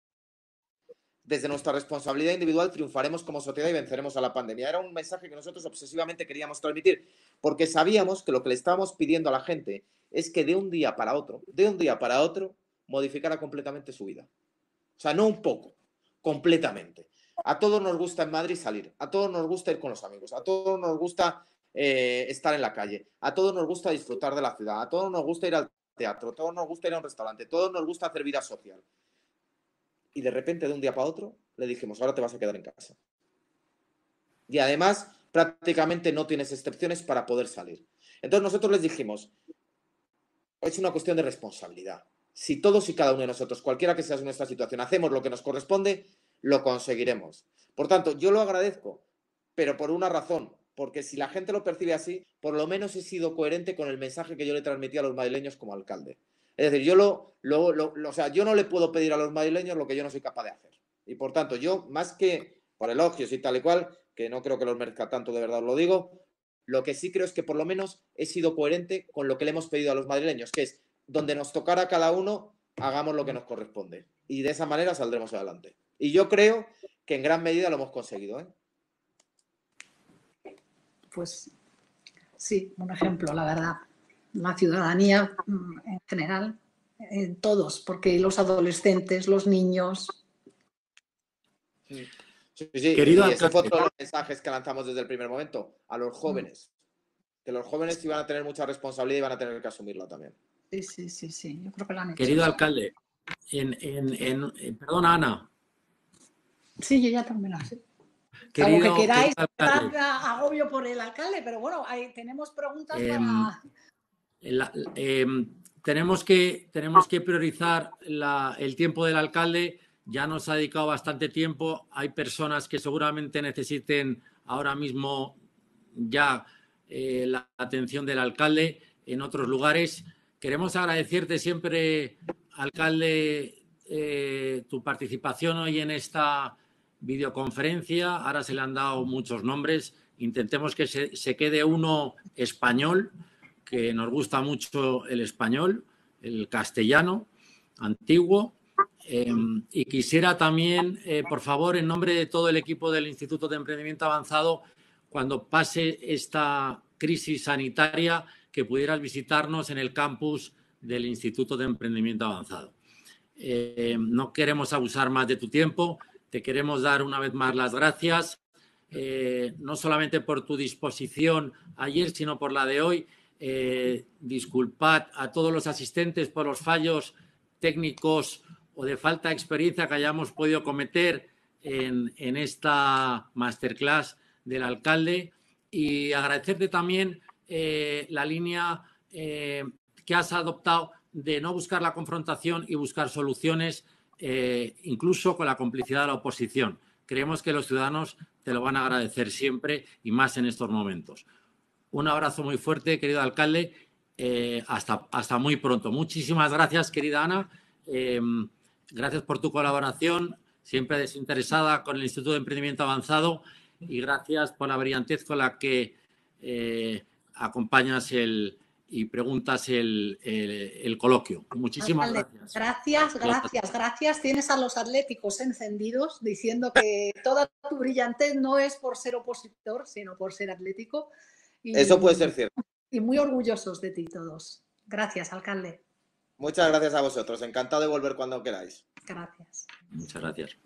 desde nuestra responsabilidad individual triunfaremos como sociedad y venceremos a la pandemia. Era un mensaje que nosotros obsesivamente queríamos transmitir, porque sabíamos que lo que le estábamos pidiendo a la gente es que de un día para otro, de un día para otro, modificara completamente su vida. O sea, no un poco, completamente. A todos nos gusta en Madrid salir, a todos nos gusta ir con los amigos, a todos nos gusta eh, estar en la calle, a todos nos gusta disfrutar de la ciudad, a todos nos gusta ir al teatro, a todos nos gusta ir a un restaurante, a todos nos gusta hacer vida social. Y de repente, de un día para otro, le dijimos, ahora te vas a quedar en casa. Y además, prácticamente no tienes excepciones para poder salir. Entonces nosotros les dijimos, es una cuestión de responsabilidad. Si todos y cada uno de nosotros, cualquiera que sea nuestra situación, hacemos lo que nos corresponde, lo conseguiremos. Por tanto, yo lo agradezco, pero por una razón, porque si la gente lo percibe así, por lo menos he sido coherente con el mensaje que yo le transmití a los madrileños como alcalde. Es decir, yo, lo, lo, lo, lo, o sea, yo no le puedo pedir a los madrileños lo que yo no soy capaz de hacer. Y por tanto, yo, más que por elogios y tal y cual, que no creo que los merezca tanto, de verdad os lo digo, lo que sí creo es que por lo menos he sido coherente con lo que le hemos pedido a los madrileños, que es, donde nos tocara a cada uno, hagamos lo que nos corresponde. Y de esa manera saldremos adelante. Y yo creo que en gran medida lo hemos conseguido, ¿eh? Pues sí, un ejemplo, la verdad. La ciudadanía en general, eh, todos, porque los adolescentes, los niños. Sí, sí, sí. Querido y ese fue otro de los mensajes que lanzamos desde el primer momento, a los jóvenes. Que los jóvenes iban a tener mucha responsabilidad y van a tener que asumirla también. Sí, sí, sí, sí. Yo creo que lo han hecho. Querido alcalde, en, en, en, en, perdona, Ana. Sí, yo ya terminé. Sí. Querido, Algo que queráis, alcalde, agobio por el alcalde, pero bueno, ahí tenemos preguntas eh, para... La, eh, tenemos, que, tenemos que priorizar la, el tiempo del alcalde. Ya nos ha dedicado bastante tiempo. Hay personas que seguramente necesiten ahora mismo ya eh, la atención del alcalde en otros lugares. Queremos agradecerte siempre, alcalde, eh, tu participación hoy en esta videoconferencia. Ahora se le han dado muchos nombres. Intentemos que se, se quede uno español, que nos gusta mucho el español, el castellano antiguo. Eh, y quisiera también, eh, por favor, en nombre de todo el equipo del Instituto de Emprendimiento Avanzado, cuando pase esta crisis sanitaria, que pudieras visitarnos en el campus del Instituto de Emprendimiento Avanzado. Eh, no queremos abusar más de tu tiempo, te queremos dar una vez más las gracias, eh, no solamente por tu disposición ayer, sino por la de hoy. Eh, disculpad a todos los asistentes por los fallos técnicos o de falta de experiencia que hayamos podido cometer en, en esta masterclass del alcalde, y agradecerte también eh, la línea eh, que has adoptado de no buscar la confrontación y buscar soluciones, eh, incluso con la complicidad de la oposición. Creemos que los ciudadanos te lo van a agradecer siempre y más en estos momentos. Un abrazo muy fuerte, querido alcalde. Eh, hasta, hasta muy pronto. Muchísimas gracias, querida Ana. Eh, gracias por tu colaboración, siempre desinteresada con el Instituto de Emprendimiento Avanzado, y gracias por la brillantez con la que eh, acompañas el, y preguntas el, el, el coloquio. Muchísimas Alcalde, gracias. Gracias, gracias, gracias. Tienes a los atléticos encendidos diciendo que toda tu brillantez no es por ser opositor, sino por ser atlético. Y, Eso puede ser cierto. Y muy orgullosos de ti todos. Gracias, alcalde. Muchas gracias a vosotros. Encantado de volver cuando queráis. Gracias. Muchas gracias.